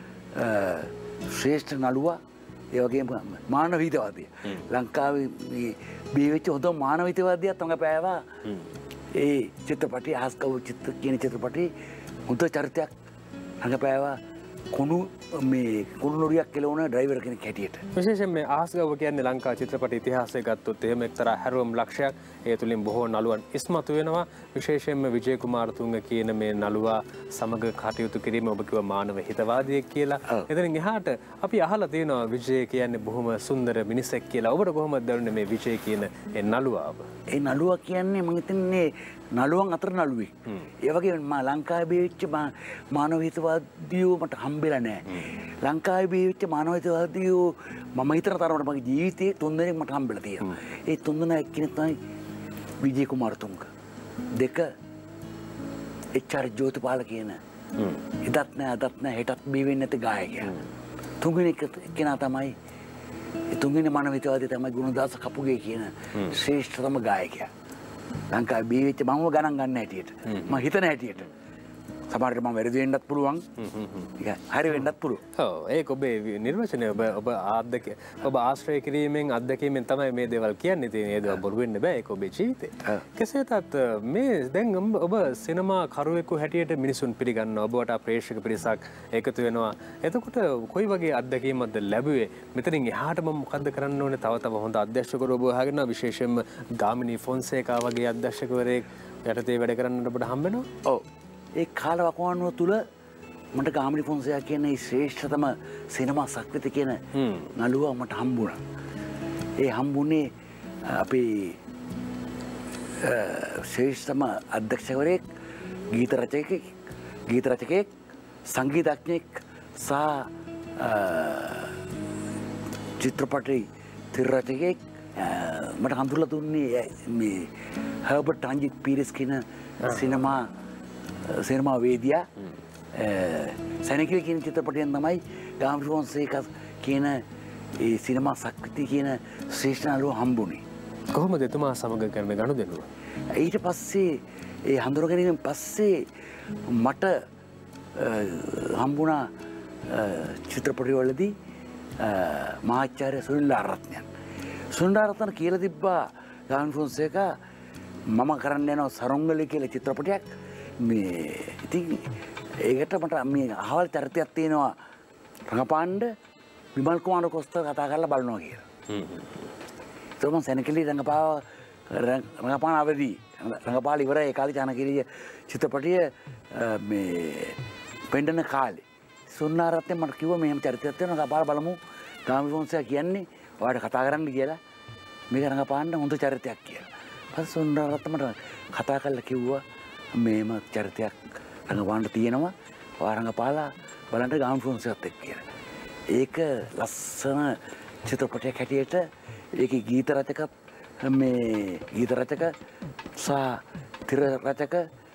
ශ්‍රේෂ්ඨ නළුවා ඒ වගේම මානව හිතවාදිය. ලංකාවේ මේ බිහි වෙච්ච හොඳ මානව හිතවාදියක් තමයි පෑවා. ඒ චිත්‍රපටයේ ආස්කව චිත්‍ර කියන චිත්‍රපටයේ හොඳ චරිතයක් රඟපෑවා. කුණු මේ කුණු නොරියක් කෙලවන ඩ්‍රයිවර් කෙනෙක් හැටියට. විශේෂයෙන් මේ ආස්ගව කියන්නේ ලංකා චිත්‍රපට ඉතිහාසය ගත්තොත් එහෙම එක්තරා හැරවුම් ලක්ෂයක්. ඒ තුලින් බොහෝ නළුවන් ඉස්මතු වෙනවා. විශේෂයෙන්ම විජය කුමාරතුංග කියන මේ නළුවා සමග කටයුතු කිරීම ඔබ කිව්ව මානව හිතවාදියෙක් කියලා. එතනින් එහාට අපි අහලා තියෙනවා විජය කියන්නේ බොහොම සුන්දර මිනිසෙක් කියලා. ඔබට කොහොමද දැනුනේ මේ විජය කියන ඒ නළුවාව? ඒ නළුවා කියන්නේ මම හිතන්නේ නළුවන් අතර නළුවෙක්. ඒ වගේම මා ලංකාවේ බිහි වෙච්ච මානව හිතවාදියෝ මට හම්බෙලා නැහැ. ලංකාවේ බිහි වෙච්ච මානව හිතවාදියෝ මම හිතන තරමට මගේ ජීවිතේ තුන් දෙනෙක් මට හම්බෙලා තියෙනවා. ඒ තුන් දෙනා එක්කෙනෙක් තමයි විජය කුමාරතුංග. දෙක එච්.ආර්. ජෝතිපාල කියන එදත් නැහැ අදත් නැහැ හෙටත් බිහි වෙන්නේ නැති ගායකයා. තුන්වෙනි කෙනා තමයි ඒ තුන්වෙනි මානව හිතවාදියා තමයි ගුණදාස කපුගේ කියන ශ්‍රේෂ්ඨතම ගායකයා. ලංකාවේ බිහි වෙච්ච මම ගණන් ගන්න හැටියට මම හිතන හැටියට සමහරවිට මම වැරදි වෙන්නත් පුළුවන්. ඒක හරි වෙන්නත් පුළුවන්. ඔව් ඒක ඔබේ නිර්වචනය. ඔබ ඔබ ආද්දක ඔබ ආශ්‍රය කිරීමෙන් අත්දැකීමෙන් තමයි මේ දේවල් කියන්නේ. ඉතින් ඒ දේවල් බොරු වෙන්න බෑ. ඒක ඔබේ ජීවිතේ. කෙසේ වෙතත් මේ දැන් ඔබ සිනමා කරුවෙකු හැටියට මිනිසුන් පිළිගන්නවා. ඔබ වටා ප්‍රේක්ෂක පිරිසක් එකතු වෙනවා. එතකොට කොයි වගේ අත්දැකීමක්ද ලැබුවේ? මෙතනින් එහාට මම මොකද්ද කරන්න ඕනේ? තව තව හොඳ අධ්‍යක්ෂකවරු ඔබ හොයාගෙන විශේෂයෙන්ම ගාමිණී ෆොන්සේකා වගේ අධ්‍යක්ෂකවරයෙක් යටතේ වැඩ කරන්න ඔබට හම්බ වෙනවා. ඔව්. ඒ කාල වකවානුව තුළ මට ගාමිණී ෆොන්සේකා කියන මේ ශ්‍රේෂ්ඨතම සිනමා සක්විති කියන නළුවා මට හම්බුණා. ඒ හම්බුනේ අපේ ශ්‍රේෂ්ඨතම අධ්‍යක්ෂකවරයෙක්, ගීත රචකයෙක්, ගීත රචකයෙක්, සංගීතඥයෙක් සහ චිත්‍රපටි තිර රචකයෙක් මට හඳුන්වලා දුන්නේ මේ හර්බර්ට් රංජිත් පීරිස් කියන සිනමා සිනමා වේදියා සැනකිලි කියන චිත්‍රපටයෙන් තමයි ගාමිණී ෆොන්සේකා කියන ඒ සිනමා සක්විති කියන ශ්‍රේෂ්ඨ නළුවා හම්බුනේ. කොහොමද එතුමා සමග කරන ගනුදෙනුව? ඊට පස්සේ ඒ හඳුනා ගැනීමෙන් පස්සේ මට හම්බුණා චිත්‍රපටිවලදී මහාචාර්ය සුනිල් ආරත්නයන්. සුනිල් ආරත්නයන් කියලා තිබ්බා ගාමිණී ෆොන්සේකා මම කරන්න යනවා සරංගලි කියලා චිත්‍රපටයක්. මේ ඉතින් ඒකට මට මේ අහවල් චරිතයක් තියෙනවා රඟපාන්න විමල් කුමාර කොස්තර කතා කරලා බලනවා කියලා. ඒක මම සැනකෙලි රඟපාව රඟපාන අවදී රඟපාල ඉවරයි ඒ කාලේ ජනකිරිය චිත්‍රපටිය මේ පෙන්ඩන කාලේ සුන්නාරත්නේ මට කිව්වා මෙහෙම චරිතයක් තියෙනවා රඟපාලා බලමු ගාමිණී ෆොන්සේකා කියන්නේ ඔයාලට කතා කරන්න කියලා මේක රඟපාන්න හොඳ චරිතයක් කියලා. ඊපස්සේ සුන්නාරත්න මට කතා කරලා කිව්වා මේම චරිතයක් රඟපාන්න තියෙනවා ඔයා රඟපාලා බලන්න ගාමිණී ෆොන්සේකාත් එක්ක කියලා. ඒක ලස්සන චිත්‍රපටයක් හැටියට ඒකේ ගීත රචක මේ ගීත රචක සහ තිර රචක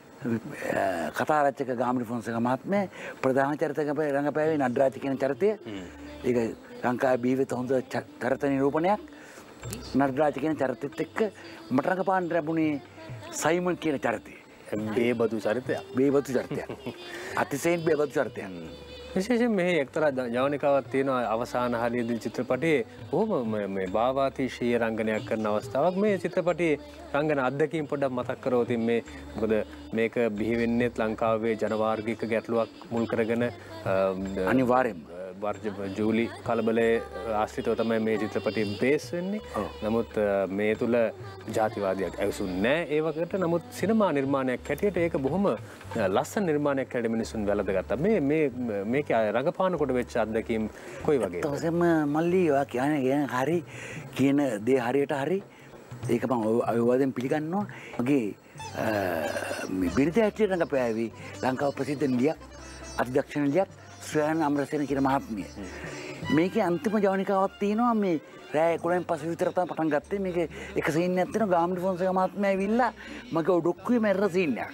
කතා රචක ගාමිණී ෆොන්සේකා මහත්මයා ප්‍රධාන චරිතයක රඟපෑවේ නඩරාජ් කියන චරිතය. ඒක ලංකාවේ බීවිත හොඳ චරිත නිරූපණයක්. නඩරාජ් කියන චරිතෙත් එක්ක මට රඟපාන්න ලැබුණේ සයිමන් කියන චරිතය. බේබදු චරිතයක්. බේබදු චරිතයක්. අතිශයින් බේබදු චරිතයක්. විශේෂයෙන් මේ එක්තරා ජවනිකාවක් තියෙනවා අවසාන හරියදී චිත්‍රපටයේ බොහොම මේ භාවාතිශීය රංගනයක් කරන අවස්ථාවක්. මේ චිත්‍රපටයේ රංගන අත්දැකීම් පොඩ්ඩක් මතක් කරවතින් මේ මොකද මේක බිහි වෙන්නේත් ලංකාවේ ජනවාර්ගික ගැටලුවක් මුල් කරගෙන අනිවාර්යෙන්ම වර්ජ ජූලි කලබලයේ ආශ්‍රිතව තමයි මේ චිත්‍රපටය බේස් වෙන්නේ. නමුත් මේ තුල ජාතිවාදයක් ඇවිසුන්නේ නැහැ ඒ වගේට. නමුත් සිනමා නිර්මාණයක් හැටියට ඒක බොහොම ලස්සන නිර්මාණයක් හැටියට මිනිසුන් වැළඳගත්තා. මේ මේ මේකේ රඟපානකොට වෙච්ච අත්දැකීම් කොයි වගේද? තවසම මල්ලි ඔයා කියන්නේ හරි කියන දේ හරියට හරි. ඒක මම අවිවාදයෙන් පිළිගන්නවා. මගේ මේ බිරිඳ හැටියට රඟපෑවි ලංකාව ප්‍රසිද්ධ නිලියක් අධ්‍යක්ෂ නිලියක් ශ්‍රේයන් අමරසේන කියන මහත්මිය. මේකේ අන්තිම ජවනිකාවක් තියෙනවා මේ රෑ එකොළහෙන් පස්සේ විතර තමයි පටන් ගත්තේ. මේකේ එක සීන් එකක් තියෙනවා ගාමිණී ෆොන්සේකා මහත්මයා ඇවිල්ලා මගේ ඔඩොක්කුවේ මැරෙන සීන් එකක්.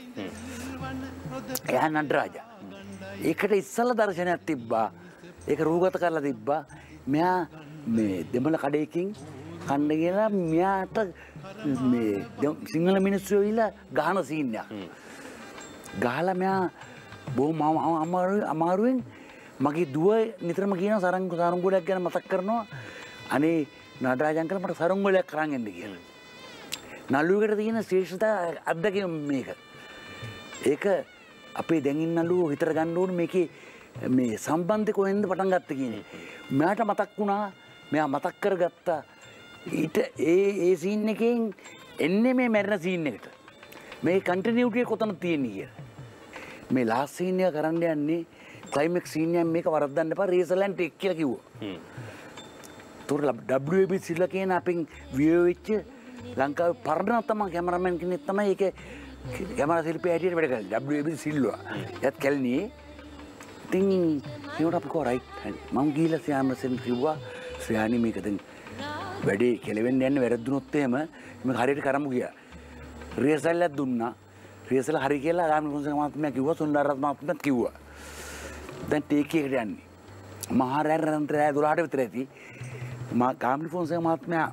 එයා නඩරාජා. ඒකට ඉස්සලා දර්ශනයක් තිබ්බා. ඒක රූගත කරලා තිබ්බා. මෙයා මේ දෙමළ කඩේකින් කන්න කියලා මෙයාට මේ සිංහල මිනිස්සු ඇවිල්ලා ගහන සීන් එකක්. ගහලා මෙයා බොහොම අමාරුවෙන් මගේ දුව නිතරම කියනවා සරංග සරංගුලයක් ගැන මතක් කරනවා. අනේ නඩරාජ අංකල් මට සරංගුලයක් කරන් එන්න කියලා. නළුවෙකුට තියෙන ශ්‍රේෂ්ඨතා අත්දැකීම මේක. ඒක අපේ දැන් ඉන්න නළුවෝ හිතර ගන්න ඕනේ මේකේ මේ සම්බන්ධය කොහෙන්ද පටන් ගත්තේ කියන්නේ. මෙයාට මතක් වුණා මෙයා මතක් කරගත්තා ඊට ඒ ඒ සීන් එකෙන් එන්නේ මේ මැරෙන සීන් එකට. මේ කන්ටිනියුටි එක කොතනද තියෙන්නේ කියලා. මේ ලාස්ට් සීන් එක කරන්න යන්නේ ක්ලයිමැක්ස් සීන් එකෙන් මේක වරද්දන්න එපා රීසලෙන් ටේක් කියලා කිව්වා. හ්ම්. තොර ඩබ්ලිව් ඒ බී සිල්වා කියන අපෙන් වියෝ වෙච්ච ලංකාවේ පරණතම කැමරාමෑන් කෙනෙක් තමයි ඒකේ කැමරා ශිල්පියා හැටියට වැඩ කරන්නේ. W A B Silva. එයත් කැලණියේ. ඉතින් ඒකට අපි කෝ රයිට් මම ගිහලා ශ්‍යාමසෙන් කිව්වා ශ්‍රයානි මේක දැන් වැඩේ කෙලවෙන්න යන්නේ වැරදුනොත් එහෙම මේක හරියට කරමු ගියා. රියසල් එකක් දුන්නා. රියසල් හරි කියලා ගාමිණී ෆොන්සේකා මහත්මයා කිව්වා සුන්දරරත්න මහත්මයාත් කිව්වා. දැන් ටේක් එකට යන්නේ. මහා රෑ රෑ දොළහට විතර ඇති. මා ගාමිණී ෆොන්සේකා මහත්මයා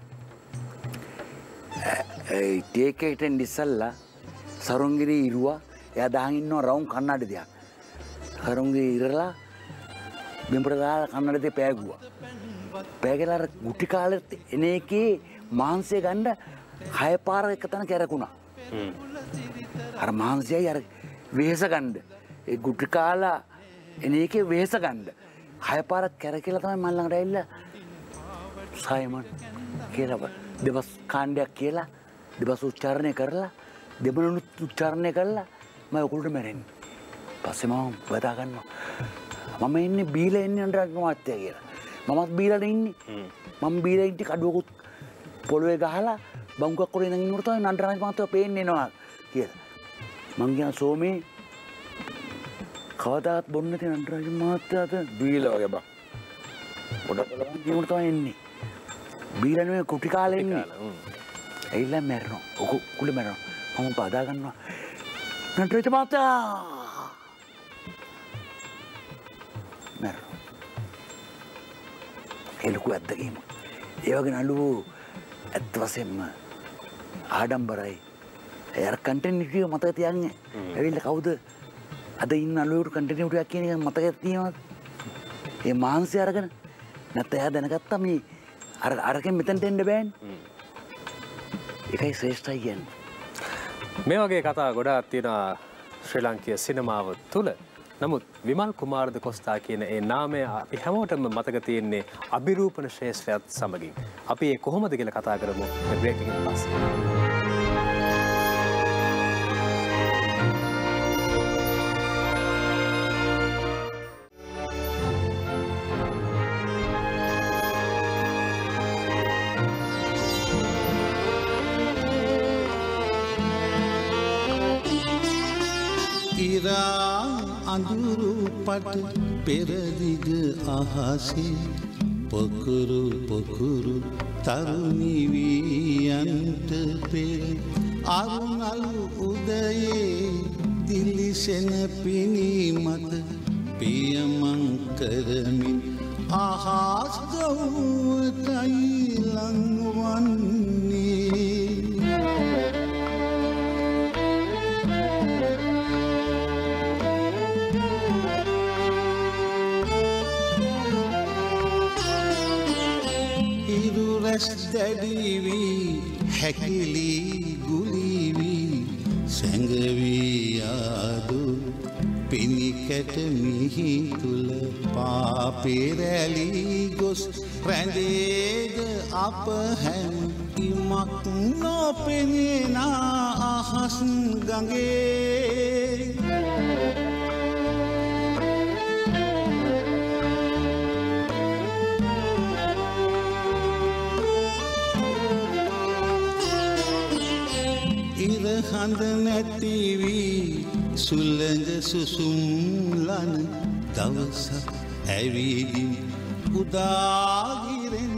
ඒ ටේක් එකට ඉස්සල්ලා සරුංගිරි ඉරුවා එයා දාගෙන ඉන්නවා රවුම් කන්නඩි දෙයක්. සරුංගිරි ඉරලා බිම්බර දාලා කන්නඩි දෙක පෑගුවා. පෑගලා අර ගුටි කාලෙත් එන එකේ මාංශය ගන්න හය පාර එක තැන කැරකුණා. අර මාංශයයි අර වෙහෙස ගන්න. ඒ ගුටි කාලා එන එකේ වෙහෙස ගන්න. හය පාරක් කැරකිලා තමයි මම ළඟට ඇවිල්ලා සයිමන් කියලා දෙබස් කාණ්ඩයක් කියලා දෙබස් උච්චාරණය කරලා දෙමළුත් උච්චාරණය කරලා මම ඔකුලට මැරෙන්නේ. පස්සේ මම බදා ගන්නවා. මම ඉන්නේ බීලා ඉන්නේ නඩරාජ මහත්තයා කියලා. මමත් බීලානේ ඉන්නේ. මම බීලා ඉඳි කඩුවකුත් පොළවේ ගහලා බංකුවක් කරේ ඉඳන් ඉන්නකොට තමයි නඩරාජ මහත්තයා පේන්නේ එනවා කියලා. මං කියන සෝමේ කවදාත් බොන්න නැති නඩරාජ මහත්තයාට බීලා වගේ බං. පොඩක් බලන්න කියනකොට තමයි එන්නේ. බීලා නෙවෙයි කුටි කාලේ ඉන්නේ. ඇයිලා මැරෙනවා. ඔක කුල මැරෙනවා. මම බදා ගන්නවා. නඩරාජ මහත්තයා මැරෙනවා. ඒ ලොකු අත්දැකීම. ඒ වගේ නළුවෝ ඇත්ත වශයෙන්ම ආඩම්බරයි. එයාර කන්ටිනියුටි මතක තියන්නේ. ඇවිල්ලා කවුද අද ඉන්න නළුවෝ කන්ටිනියුටි එකක් කියන එක මතක තියෙනවද? ඒ මාංශය අරගෙන නැත්නම් එයා දැනගත්තා මේ අර අරකින් මෙතනට එන්න බෑනේ. ඒකයි ශ්‍රේෂ්ඨයි කියන්නේ. මේ වගේ කතා ගොඩාක් තියෙනවා ශ්‍රී ලාංකීය සිනමාව තුළ. නමුත් විමල් කුමාරද කොස්තා කියන ඒ නාමය අපි හැමෝටම මතක තියෙන්නේ අභිරූපණ ශ්‍රේෂ්ඨයත් සමගින්. අපි ඒ කොහොමද කියලා කතා කරමු මේ බ්‍රේක් එකෙන් පස්සේ. අඳුරු පට පෙරදිග අහසේ පොකුරු පොකුරු තරුණි වියන්ට පෙර අරුණලු උදයේ දිලිසෙන පිණි මත පියමන් කරමින් අහස් ගවුවටයි ලංවන්නේ. දැඩිවි හැකිලි ගුලිවි සැඟවියාදු පිනිකැට මිහි තුළ පාපෙරැලි ගොස් රැඳේද අප හැම ඉමක් නොපෙනෙන අහස් ගඟේ. හඳ නැතිවී සුළඟ සුසුම්ලන දවසක් ඇවිදින් උදාගිරෙන්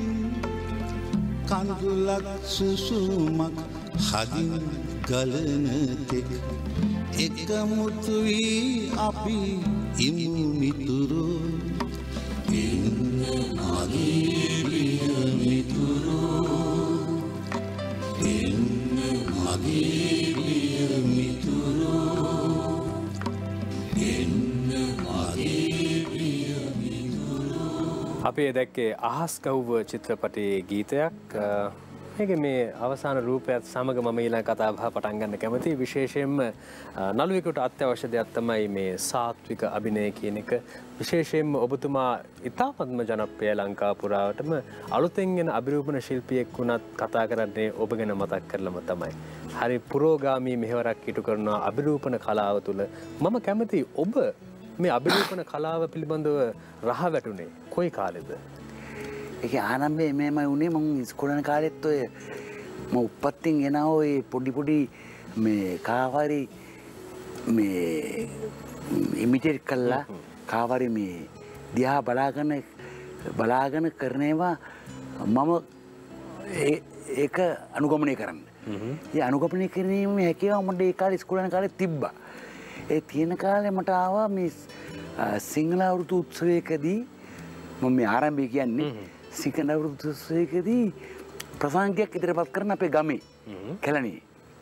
කඳුලක් සුසුමක් හදින් ගලන තෙක් එකමුතු වී අපි ඉමු මිතුරෝ. ඉන්න මගේ ප්‍රිය මිතුරෝ, ඉන්න මගේ ප්‍රිය මිතුරෝ, ඉන්න මගේ ප්‍රිය මිතුරෝ. අපි දැක්කේ අහස් ගව්ව චිත්‍රපටයේ ගීතයක්. මේක මේ අවසාන රූපයත් සමග මම ඊළඟ කතා බහ පටන් ගන්න කැමතියි. විශේෂයෙන්ම නළුවෙකුට අත්‍යවශ්‍ය දෙයක් තමයි මේ සාත්වික අභිනය කියන එක. විශේෂයෙන්ම ඔබතුමා ඉතාමත්ම ජනප්‍රිය ලංකා පුරාවටම අලුතෙන් එන අභිරූපණ ශිල්පියෙක් වුණත් කතා කරන්නේ ඔබ ගැන මතක් කරලම තමයි. හරි පුරෝගාමී මෙහෙවරක් ඉටු කරන අභිරූපණ කලාව තුළ මම කැමතියි ඔබ මේ අභිරූපණ කලාව පිළිබඳව රහ වැටුනේ කොයි කාලෙද? ඒක ආරම්භයේ මේමයි උනේ. මම ඉස්කෝලේ කාලෙත් ඔය මම උප්පත්තියෙන් එන ඔය පොඩි පොඩි මේ කාවරි මේ ඉමිටේට් කළා කාවරි මේ දිහා බලාගෙන බලාගෙන කරනේවා මම ඒක අනුගමනය කරන්න. ඒ අනුගමනය කිරීමේ හැකියාව මට ඒ කාලේ ඉස්කෝලේ කාලේ තිබ්බා. ඒ තියෙන කාලේ මට ආවා මේ සිංහල අවුරුදු උත්සවයකදී මම මේ ආරම්භය කියන්නේ සිංහල අවුරුදු උත්සවයකදී ප්‍රසංගයක් ඉදිරිපත් කරන අපේ ගමේ කැලණියේ.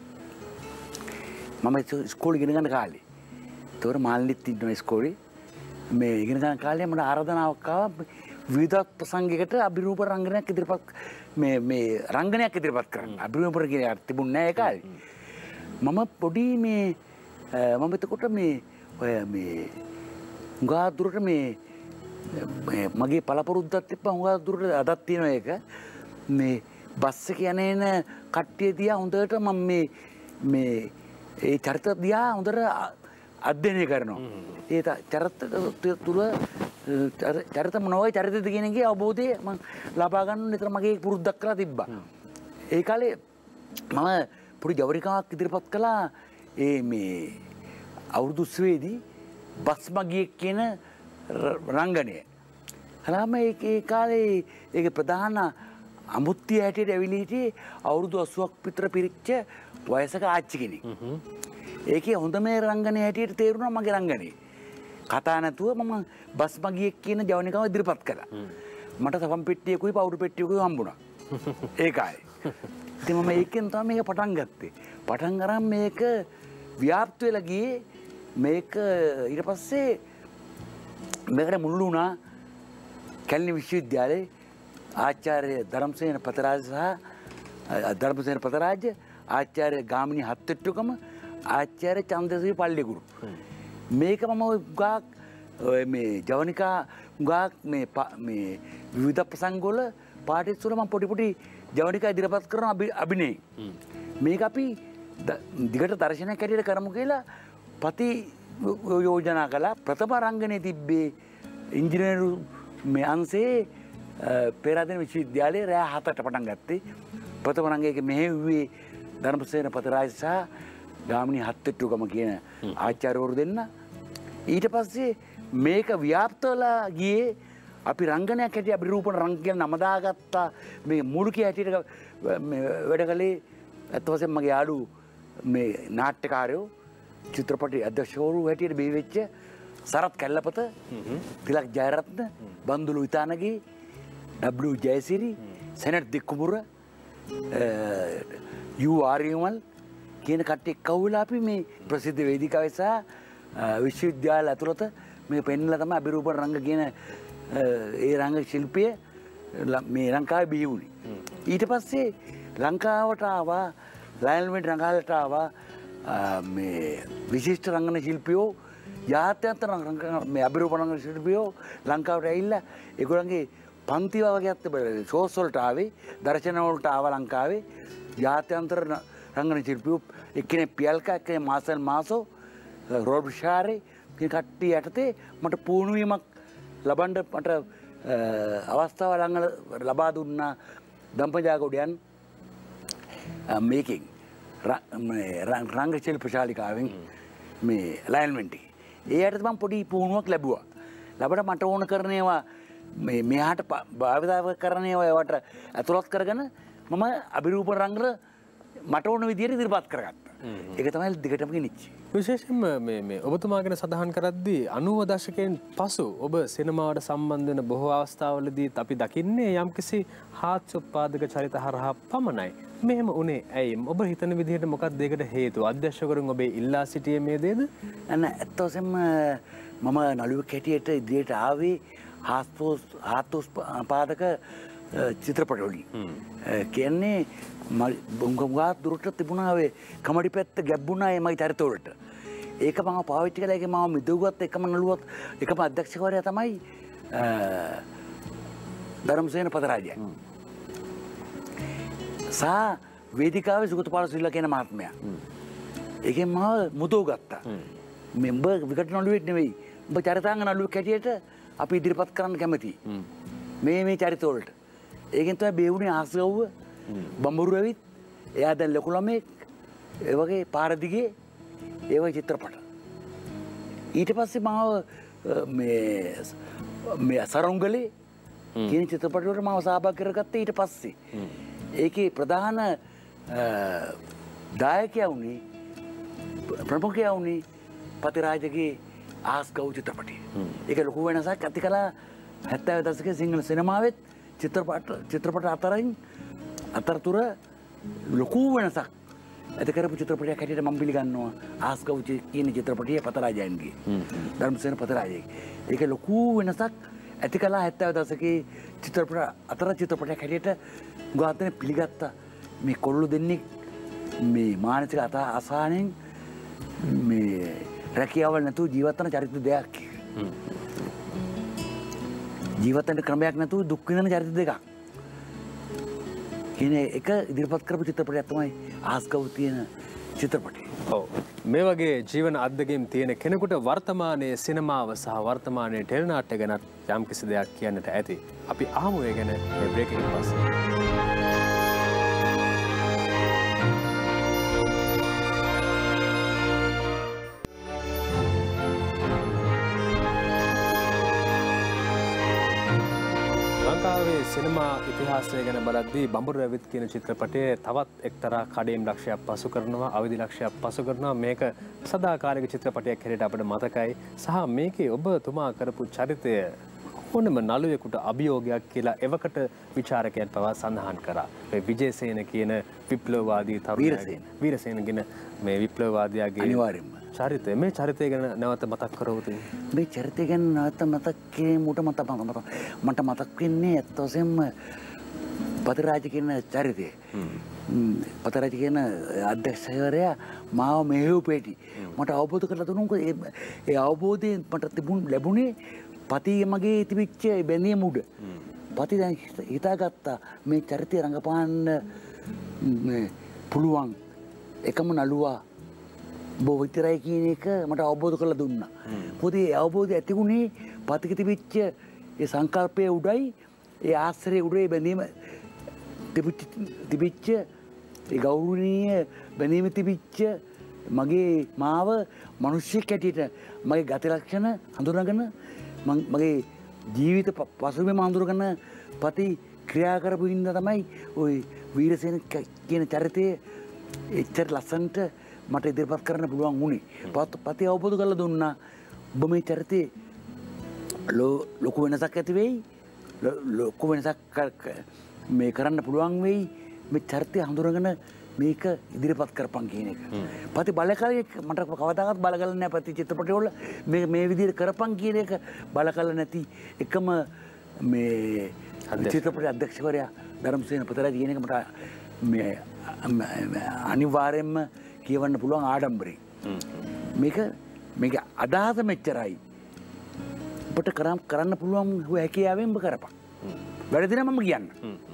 මම ඉස්කෝලේ ඉගෙන ගන්න කාලේ. ඒතකොට මාළිනිත් ඉන්නවා ඉස්කෝලේ. මේ ඉගෙන ගන්න කාලේ මට ආරාධනාවක් ආවා විවිධ ප්‍රසංගයකට අභිරූප රංගනයක් ඉදිරිපත් මේ මේ රංගනයක් ඉදිරිපත් කරන්න. අභිරූප කියන එක තිබුණේ නැහැ ඒ කාලේ. මම පොඩි මේ මම එතකොට මේ ඔය මේ උගා දුරට මේ මගේ පළපුරුද්දක් තිබ්බා. උගා දුරට අදත් තියෙනවා ඒක. මේ බස් එක යනේන කට්ටිය දිහා හොඳට මම මේ මේ ඒ චරිත දිහා හොඳට අධ්‍යයනය කරනවා. ඒ චරිත තුල චරිත මොනවයි චරිතද කියන එකේ අවබෝධය මම ලබා ගන්න නිතර මගේ පුරුද්දක් කරලා තිබ්බා. ඒ කාලේ මම පොඩි ජවනිකාවක් ඉදිරිපත් කළා ඒ මේ අවුරුදු උත්සවයේදී බස්මගියෙක් කියන රංගනය. හලාම ඒ කාලේ ඒක ප්‍රධාන අමුත්‍ය හැටියට ඇවිල්ලා හිටියේ අවුරුදු අසූවක් විතර පිරිච්ච වයසක ආච්චි කෙනෙක්. ඒකේ හොඳම රංගනය හැටියට තේරුණා මගේ රංගනේ. කතා නැතුව මම බස්මගියෙක් කියන ජවනිකාව ඉදිරිපත් කළා. මට සපම් පෙට්ටියකුයි පවුරු පෙට්ටියකුයි හම්බුණා. ඒ කාලේ. ඉතින් මම ඒකෙන් තමයි මේක පටන් ගත්තේ. පටන් අරන් මේක ව්‍යාප්ත වෙලා ගියේ මේක ඊට පස්සේ මේකට මුල්ලු වුණා කැලණි විශ්වවිද්‍යාලයේ ආචාර්ය ධර්මසේන පතරාජ සහ ධර්මසේන පතරාජ ආචාර්ය ගාමිණී හත්තිට්ටුකම ආචාර්ය චන්ද්‍රසිරි පල්ලිගුරු මේක මම ගාක් මේ ජවනිකා ගාක් මේ මේ විවිධ ප්‍රසංග වල පාටිස් වල මම පොඩි පොඩි ජවනිකා ඉදිරිපත් කරන අභිනය මේක අපි දිගට දර්ශනයක් හැටියට කරමු කියලා පති යෝජනා කළා. ප්‍රථම රංගනයේ තිබ්බේ ඉංජිනේරු මේ අංශයේ පෙරාදෙණි විශ්වවිද්‍යාලයේ රෑ හතට පටන් ගත්තේ. ප්‍රථම රංගයක මෙහෙව්වේ ධර්මසේන පතරාජ සහ ගාමිණී හත්තිට්ටුකම කියන ආචාර්යවරු දෙන්න. ඊට පස්සේ මේක ව්‍යාප්ත වෙලා ගියේ අපි රංගනයක් හැටියට අභිරූපණ රංග කියන නම දාගත්තා. මේ මූලිකය හැටියට මේ වැඩ කළේ අත් වශයෙන්ම මගේ යාළු මේ නාට්‍යකාරයෝ චිත්‍රපටි අධ්‍යක්ෂකවරු හැටියට බිහි වෙච්ච සරත් කැල්ලපත, තිලක් ජයරත්න, බන්දුලු විතානගේ, ඩබ්ලිව් ජයසිරි, සෙනට් දික්කුමුර, යූ ආර්යමල් කියන කට්ටිය කවුලා අපි මේ ප්‍රසිද්ධ වේදිකාවේ සහ විශ්වවිද්‍යාල ඇතුළත මේ පෙන්ලා තමයි අභිරූපණ රංග කියන ඒ රංග ශිල්පය මේ ලංකාවේ බිහි වුණේ. ඊට පස්සේ ලංකාවට ආවා ලයන්මෙන්ට් රංගාලට ආවා මේ විශිෂ්ට රංගන ශිල්පියෝ ජාත්‍යන්තර මේ අභිරූපණ රංගන ශිල්පියෝ ලංකාවට ඇවිල්ලා ඒගොල්ලන්ගේ පන්ති වගේත් ෂෝස් වලට ආවේ දර්ශන වලට ආවා ලංකාවේ ජාත්‍යන්තර රංගන ශිල්පියෝ එක්කෙනෙක් පියල්කා එක්කෙනෙක් මාසල් මාසෝ රොබ් ෂාරේ කියන කට්ටිය යටතේ මට පුහුණු වීමක් ලබන්න මට අවස්ථාව ලබා දුන්නා දම්පජාගොඩයන් මේකින් රංග ශිල්ප ශාලිකාවෙන් මේ ලයන්මෙන්ට් එකේ. ඒ යටතේ මම පොඩි පුහුණුවක් ලැබුවා. ලැබලා මට ඕන කරන ඒවා මේ මෙහාට භාවිතාව කරන ඒවා ඒවට ඇතුළත් කරගෙන මම අභිරූපණ රංගන මට ඕන විදිහට ඉදිරිපත් කරගත්තා. ඒක තමයි දිගටම ගෙනිච්චේ. විශේෂයෙන්ම මේ මේ ඔබතුමා ගැන සඳහන් කරද්දී අනූව දශකයෙන් පසු ඔබ සිනමාවට සම්බන්ධ වෙන බොහෝ අවස්ථාවලදී අපි දකින්නේ යම්කිසි හාස්‍යෝත්පාදක චරිත හරහා පමණයි. මෙහෙම උනේ ඇයි? ඔබ හිතන විදිහට මොකක්ද ඒකට හේතුව? අධ්‍යක්ෂකවරුන් ඔබේ ඉල්ලා සිටියේ මේ දේද? නෑ ඇත්ත වශයෙන්ම මම නළුවෙක් හැටියට ඉදිරියට ආවේ හාස්‍යෝත්පාදක චිත්‍රපට වලින්. කියන්නේ බොංගමුගා දුරට තිබුණා වේ කමඩි පැත්ත ගැබ්බුණා ඒ මගේ චරිත වලට. ඒක මම පාවිච්චි කළා. ඒක මම මිදුගුවත් එකම නළුවත් එකම අධ්‍යක්ෂකවරයා තමයි ධර්මසේන පතරාජය. සා වේදිකාවේ සුගතපාල සිල්ලා කියන මහත්මයා. ඒකෙන් මම මුදව ගත්තා. මේ උඹ විකට නළුවෙක් නෙවෙයි. උඹ චරිතාංග නළුවෙක් හැටියට අපි ඉදිරිපත් කරන්න කැමතියි. මේ මේ චරිත වලට. ඒකෙන් තමයි බේවුනේ ආස්ගව්ව බඹරු ඇවිත් එයා දැන් ලොකු ළමෙක් ඒ වගේ පාර දිගේ ඒ වගේ චිත්‍රපට. ඊට පස්සේ මාව මේ මේ සරුංගලේ කියන චිත්‍රපට වලට මාව සහභාගී කරගත්තා. ඊට පස්සේ ඒකේ ප්‍රධාන දායකයා වුණේ ප්‍රමුඛයා වුණේ පතිරාජගේ ආස්ගව් චිත්‍රපටය. ඒක ලොකු වෙනසක් ඇති කළා හැත්තෑ දශකයේ සිංහල සිනමාවෙත් චිත්‍රපට චිත්‍රපට අතරින් අතරතුර ලොකු වෙනසක් ඇති කරපු චිත්‍රපටයක් හැටියට මම පිළිගන්නවා ආස්ගව් කියන චිත්‍රපටයේ පතරාජයන්ගේ ධර්මසේන පතරාජයගේ. ඒක ලොකු වෙනසක් ඇති කළා හැත්තෑ දශකයේ චිත්‍රපට අතර චිත්‍රපටයක් හැටියට ගාතන පිළිගත්තා. මේ කොල්ලෝ දෙන්නේ මේ මානසික අත අසහනෙන් මේ රැකියාවල් නැතුව ජීවත් වෙන චරිත දෙයක්. ජීවත් වෙන ක්‍රමයක් නැතුව දුක් විඳින චරිත දෙකක්. කියන එක ඉදිරිපත් කරපු චිත්‍රපටයක් තමයි ආස්ගව් තියෙන චිත්‍රපටය. ඔව්. මේ වගේ ජීවන අත්දැකීම් තියෙන කෙනෙකුට වර්තමානයේ සිනමාව සහ වර්තමානයේ ටෙලිනාට්‍ය ගැන යම් කිසි දෙයක් කියන්නට ඇති. අපි අහමු ඒ ගැන මේ බ්‍රේක් එකෙන් පස්සේ. ලංකාවේ සිනමා ඉතිහාසය ගැන බලද්දී බඹරු රැවිත් කියන චිත්‍රපටයේ තවත් එක්තරා කඩේම් ලක්ෂයක් පසු කරනවා, අවදි ලක්ෂයක් පසු කරනවා. මේක සදාකාලික චිත්‍රපටයක් හැටියට අපිට මතකයි. සහ මේකේ ඔබතුමා කරපු චරිතය ඕනම නළුවෙකුට අභියෝගයක් කියලා එවකට විචාරකයන් පවා සඳහන් කරා. මේ විජේසේන කියන විප්ලවවාදී තරුණයා වීරසේන කියන මේ විප්ලවවාදියාගේ අනිවාර්යයෙන්ම චරිතය මේ චරිතය ගැන නැවත මතක් කරවතු. මේ චරිතය ගැන නැවත මතක් කිරීමට මට මට මතක් වෙන්නේ ඇත්ත වශයෙන්ම පතිරාජ කියන චරිතය. පතිරාජ කියන අධ්‍යක්ෂකවරයා මාව මෙහෙයුපේටි මට අවබෝධ කරලා දුන්නු. ඒ අවබෝධයෙන් මට තිබුණ ලැබුණේ පතිය මගේ තිබිච්ච බැඳීම උඩ. පති දැන් හිතාගත්තා මේ චරිතය රඟපාන්න පුළුවන් එකම නළුවා බෝ විතරයි කියන එක මට අවබෝධ කරලා දුන්නා. මොකද ඒ අවබෝධය ඇති වුණේ පතික තිබිච්ච ඒ සංකල්පයේ උඩයි ඒ ආශ්‍රයේ උඩේ බැඳීම තිබිච්ච ඒ ගෞරවණීය බැඳීම තිබිච්ච මගේ මාව මිනිස්සෙක් හැටියට මගේ ගති ලක්ෂණ හඳුනාගෙන මගේ ජීවිත පසුබිම හඳුනගෙන පති ක්‍රියා කරපු හින්දා තමයි ওই වීරසේන කියන චරිතයේ එච්චර ලස්සනට මට ඉදිරිපත් කරන්න පුළුවන් වුණේ. පති අවබෝධ කරලා දුන්නා ඔබ මේ චරිතේ ලොකු වෙනසක් ඇති වෙයි. ලොකු වෙනසක් මේ කරන්න පුළුවන් වෙයි. මේ චරිතය හඳුනගෙන මේක ඉදිරිපත් කරපන් කියන එක. පති බලකලේ මට කවදාකවත් බල කරලා නැහැ පති චිත්‍රපටවල මේ මේ විදිහට කරපන් කියන එක බල කරලා නැති එකම මේ චිත්‍රපට අධ්‍යක්ෂකවරයා ධර්මසේන පතිරාජ කියන එක මට මේ අනිවාර්යයෙන්ම කියවන්න පුළුවන් ආඩම්බරේ. මේක මේක අදහස මෙච්චරයි. ඔබට කරන්න පුළුවන් හැකියාවෙන් ඔබ කරපන්. වැඩි දින මම කියන්න.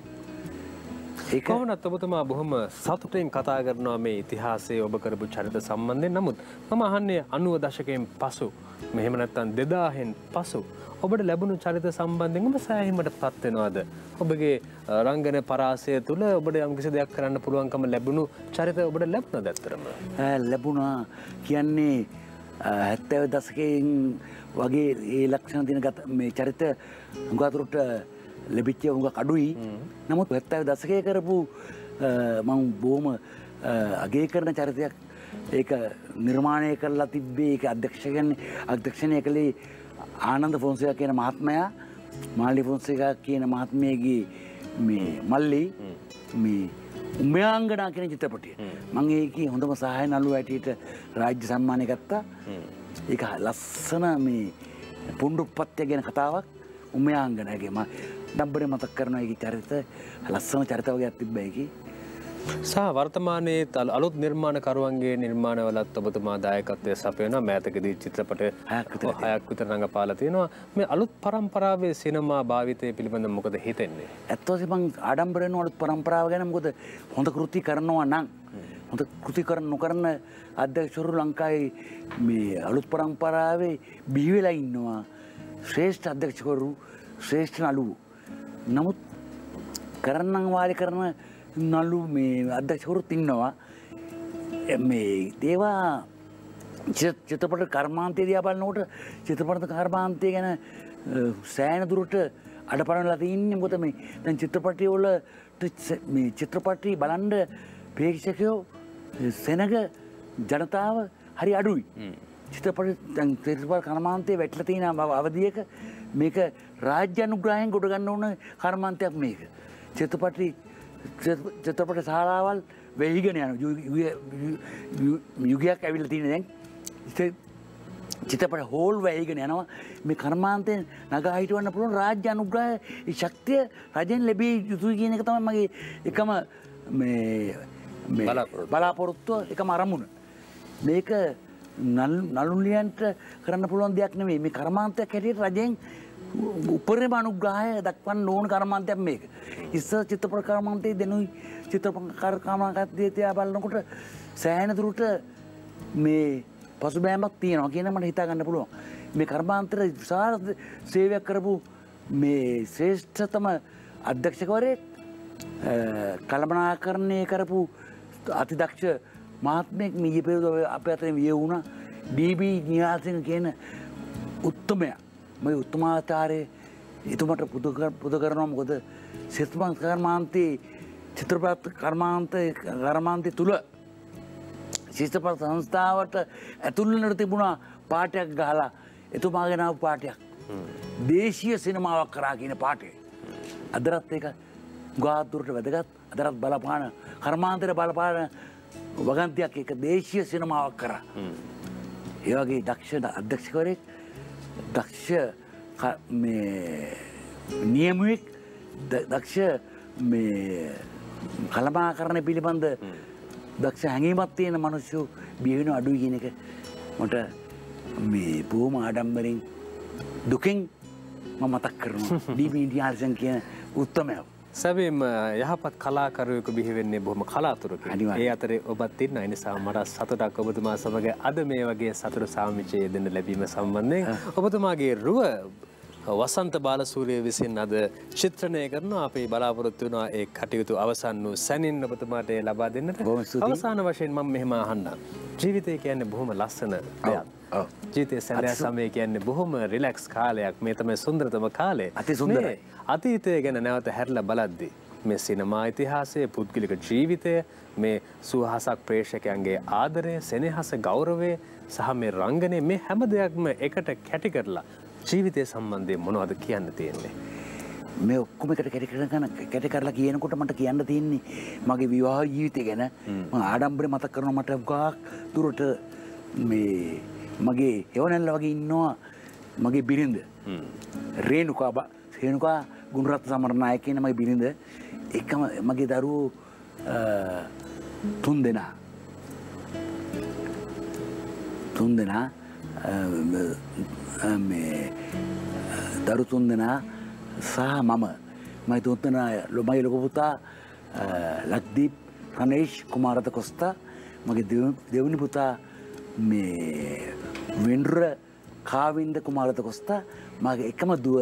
ඒක කොහොමද ඔබතුමා බොහොම සතුටින් කතා කරනවා මේ ඉතිහාසයේ ඔබ කරපු චරිත සම්බන්ධයෙන්. නමුත් මම අහන්නේ අනූව දශකයෙන් පසු මෙහෙම නැත්නම් දෙදාහෙන් පසු ඔබට ලැබුණු චරිත සම්බන්ධයෙන් ඔබ සෑහීමටපත් වෙනවද? ඔබගේ රංගන පරාසය තුළ ඔබට යම්කිසි දෙයක් කරන්න පුළුවන්කම ලැබුණු චරිත ඔබට ලැබුණාද ඇත්තටම? ලැබුණා කියන්නේ හැත්තෑ දශකයෙන් වගේ ඒ ලක්ෂණ දින මේ චරිත උගතුරට ලැබිච්ච උඟ අඩුයි. නමුත් හැත්තෑ දශකයේ කරපු මම බොහොම අගය කරන චරිතයක් ඒක නිර්මාණය කරලා තිබ්බේ. ඒක අධ්‍යක්ෂකයන් අධ්‍යක්ෂණය කළේ ආනන්ද ෆොන්සේකා කියන මහත්මයා. මාලි ෆොන්සේකා කියන මහත්මයාගේ මේ මල්ලි මේ උම්මයාංගනා කියන චිත්‍රපටය මම ඒකේ හොඳම සහාය නළුවා හැටියට රාජ්‍ය සම්මානය ගත්තා. ඒක ලස්සන මේ පුණ්ඩුප්පත්ය ගැන කතාවක්. උම්මයාංගනාගේ මම දම්බරේ මතක් කරනවා. ඒකේ චරිත ලස්සන චරිත වගේක් තිබ්බා ඒකේ. සහ වර්තමානයේ අලුත් නිර්මාණකරුවන්ගේ නිර්මාණවලත් ඔබතුමා දායකත්වය සපයනවා. මෑතකදී චිත්‍රපට හයක් විතර රඟපාලා තියෙනවා. මේ අලුත් පරම්පරාවේ සිනමා භාවිතය පිළිබඳව මොකද හිතෙන්නේ? ඇත්ත වශයෙන්ම මම ආඩම්බර වෙන අලුත් පරම්පරාව ගැන. මොකද හොඳ කෘති කරනවා නම් හොඳ කෘති කරන නොකරන අධ්‍යක්ෂකවරු ලංකාවේ මේ අලුත් පරම්පරාවේ බිහි වෙලා ඉන්නවා. ශ්‍රේෂ්ඨ අධ්‍යක්ෂකවරු, ශ්‍රේෂ්ඨ නළුවෝ. නමුත් කරන්නම් වාලි කරන නළු මේ අධ්‍යක්ෂකවරුත් ඉන්නවා. මේ ඒවා චිත්‍රපට කර්මාන්තය දිහා බලනකොට චිත්‍රපට කර්මාන්තය ගැන සෑහෙන දුරට අඩපණ වෙලා තින්නේ. මොකද මේ දැන් චිත්‍රපටි වල මේ චිත්‍රපටි බලන්න ප්‍රේක්ෂකයෝ සෙනග ජනතාව හරි අඩුයි. චිත්‍රපට දැන් චිත්‍රපට කර්මාන්තයේ වැටලා තියෙන අවධියක මේක රාජ්‍ය අනුග්‍රහයෙන් ගොඩ ගන්න ඕන කර්මාන්තයක් මේක. චිත්‍රපටි චිත්‍රපට ශාලාවල් වෙහිගෙන යන යුගයක් ඇවිල්ලා තියෙන දැන් චිත්‍රපට හෝල් වෙහිගෙන යනවා. මේ කර්මාන්තයෙන් නගා හිටවන්න පුළුවන් රාජ්‍ය අනුග්‍රහය ඒ ශක්තිය රජෙන් ලැබිය යුතුයි කියන එක තමයි මගේ එකම මේ මේ බලාපොරොත්තුව එකම අරමුණ. මේක නළුනියන්ට කරන්න පුළුවන් දෙයක් නෙමෙයි. මේ කර්මාන්තයක් හැටියට රජෙන් උපරිම අනුග්‍රහය දක්වන්න ඕන කර්මාන්තයක් මේක. ඉස්සර චිත්‍රපට කර්මාන්තයේ දෙනුයි චිත්‍රපට කර්මාන්තයේ තියා බලනකොට සෑහෙන දුරට මේ පසුබෑමක් තියෙනවා කියන මට හිතා ගන්න පුළුවන්. මේ කර්මාන්තර විශාල සේවයක් කරපු මේ ශ්‍රේෂ්ඨතම අධ්‍යක්ෂකවරයෙක් කළමනාකරණය කරපු අතිදක්ෂ මහත්මයෙක් මීයේ පෙරේද අපේ අතරින් විය වුණා. ඩී.බී. නිහාසිංහ කියන උත්තමයා. මේ උත්තමාචාර්ය එතුමට පුද පුද කරනවා. මොකද සිස්මන් කර්මාන්තයේ චිත්‍රපට කර්මාන්ත කර්මාන්තය තුල ශිෂ්ටපත් සංස්ථාවට ඇතුල් වෙනට තිබුණා පාඨයක් ගහලා එතුමාගෙන ආපු පාඨයක්. දේශීය සිනමාවක් කරා කියන පාඨය. අදටත් ඒක ගාතුරට වැදගත්. අදටත් බලපාන කර්මාන්තයේ බලපාන වගන්තියක් ඒක දේශීය සිනමාවක් කරා. ඒ වගේ දක්ෂ අධ්‍යක්ෂකවරයෙක් දක්ෂ මේ නියමුවෙක් දක්ෂ මේ කළමනාකරණය පිළිබඳ දක්ෂ හැඟීමක් තියෙන මිනිස්සු බිහි වෙන අඩුයි කියන එක මට මේ බොහොම ආඩම්බරෙන් දුකින් මම මතක් කරනවා. ඩී.බී. නිහාසිංහ කියන උත්තමයා. සැබවින්ම යහපත් කලාකරුවෙකු බිහි වෙන්නේ බොහොම කලාතුරකින්. ඒ අතරේ ඔබත් ඉන්න. ඒ නිසා මට සතුටක් ඔබතුමා සමග අද මේ වගේ සතුට සාමිචය දෙන්න ලැබීම සම්බන්ධයෙන්. ඔබතුමාගේ රුව වසන්ත බාලසූරිය විසින් අද චිත්‍රණය කරනවා. අපි බලාපොරොත්තු වෙනවා ඒ කටයුතු අවසන් වූ සැනින් ඔබතුමාට ලබා දෙන්නට. අවසාන වශයෙන් මම මෙහෙම අහන්නම්. ජීවිතය කියන්නේ බොහොම ලස්සන දෙයක්. ජීවිතයේ සැලෑ සමය කියන්නේ බොහොම රිලැක්ස් කාලයක්. මේ තමයි සුන්දරතම කාලය. අති සුන්දරයි. අතීතය ගැන නැවත හැරලා බලද්දී මේ සිනමා ඉතිහාසය, පුද්ගලික ජීවිතය, මේ සුවහසක් ප්‍රේක්ෂකයන්ගේ ආදරය, සෙනෙහස, ගෞරවය සහ මේ රංගනය, මේ හැම දෙයක්ම එකට කැටි කරලා ජීවිතය සම්බන්ධයෙන් මොනවද කියන්න තියෙන්නේ? මේ ඔක්කොම එකට කැටි කරගෙන කැටි කරලා කියනකොට මට කියන්න තියෙන්නේ මගේ විවාහ ජීවිතය ගැන. මම ආඩම්බරේ මතක් කරනවා. මට ගාක් දුරට මේ මගේ එවනැල්ල වගේ ඉන්නවා මගේ බිරිඳ. රේණුකා රේණුකා ගුණරත්න සමරනායක කියන මගේ බිරිඳ. එකම මගේ දරුවෝ තුන් දෙනා. තුන් දෙනා මේ දරු තුන් දෙනා සහ මම මගේ තුන් දෙනා මගේ ලොකු පුතා ලක්දීප් රනේෂ් කුමාරත කොස්තා, මගේ දෙවෙනි පුතා මේ වෙන්ද්‍ර කාවින්ද කුමාරත කොස්තා, මගේ එකම දුව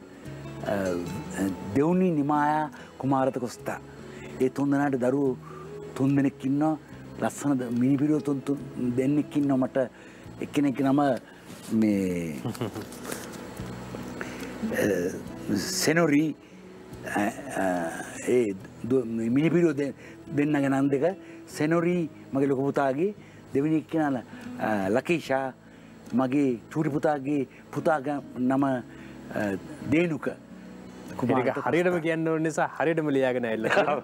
දෙවුනි නිමායා කුමාරත කොස්තා. ඒ තුන් දෙනාට දරුවෝ තුන් දෙනෙක් ඉන්නවා. ලස්සන මිනිපිරියෝ තුන් දෙන්නෙක් ඉන්නවා. මට එක්කෙනෙක් නම මේ සෙනොරි ඒ මිනිපිරියෝ දෙන්නගේ නම් දෙක. සෙනොරි මගේ ලොකු පුතාගේ, දෙවෙනි එක්කෙනා ලකීෂා මගේ චූටි පුතාගේ පුතාගේ නම දේනුක. හරියටම කියන්න ඕන නිසා හරියටම ලියාගෙන ඇවිල්ලා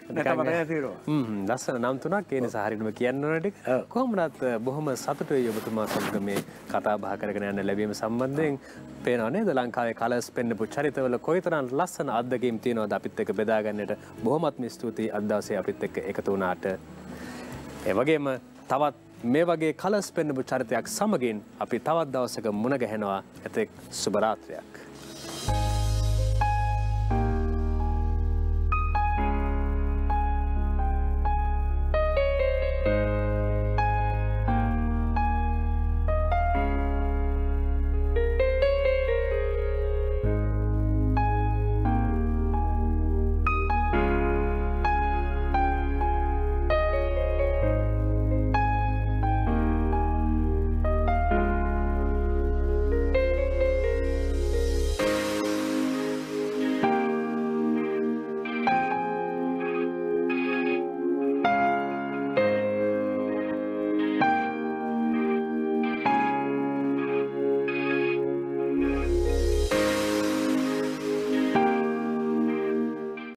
ලස්සන නම් තුනක්. ඒ නිසා හරියටම කියන්න ඕන ටික. කොහොමවත් බොහොම සතුටුයි ඔබතුමා සමග මේ කතා බහ කරගෙන යන්න ලැබීම සම්බන්ධයෙන්. පේනවා නේද ලංකාවේ කලර්ස් පෙන්නපු චරිතවල කොයිතරම් ලස්සන අත්දැකීම් තියෙනවද අපිත් එක්ක බෙදා ගන්නට. බොහොමත්ම ස්තුතියි අද දවසේ අපිත් එක්ක එකතු වුණාට. ඒ වගේම තවත් මේ වගේ කලර්ස් පෙන්නපු චරිතයක් සමගින් අපි තවත් දවසක මුණ ගැහෙනවා. එතෙක් සුබ රාත්‍රියක්.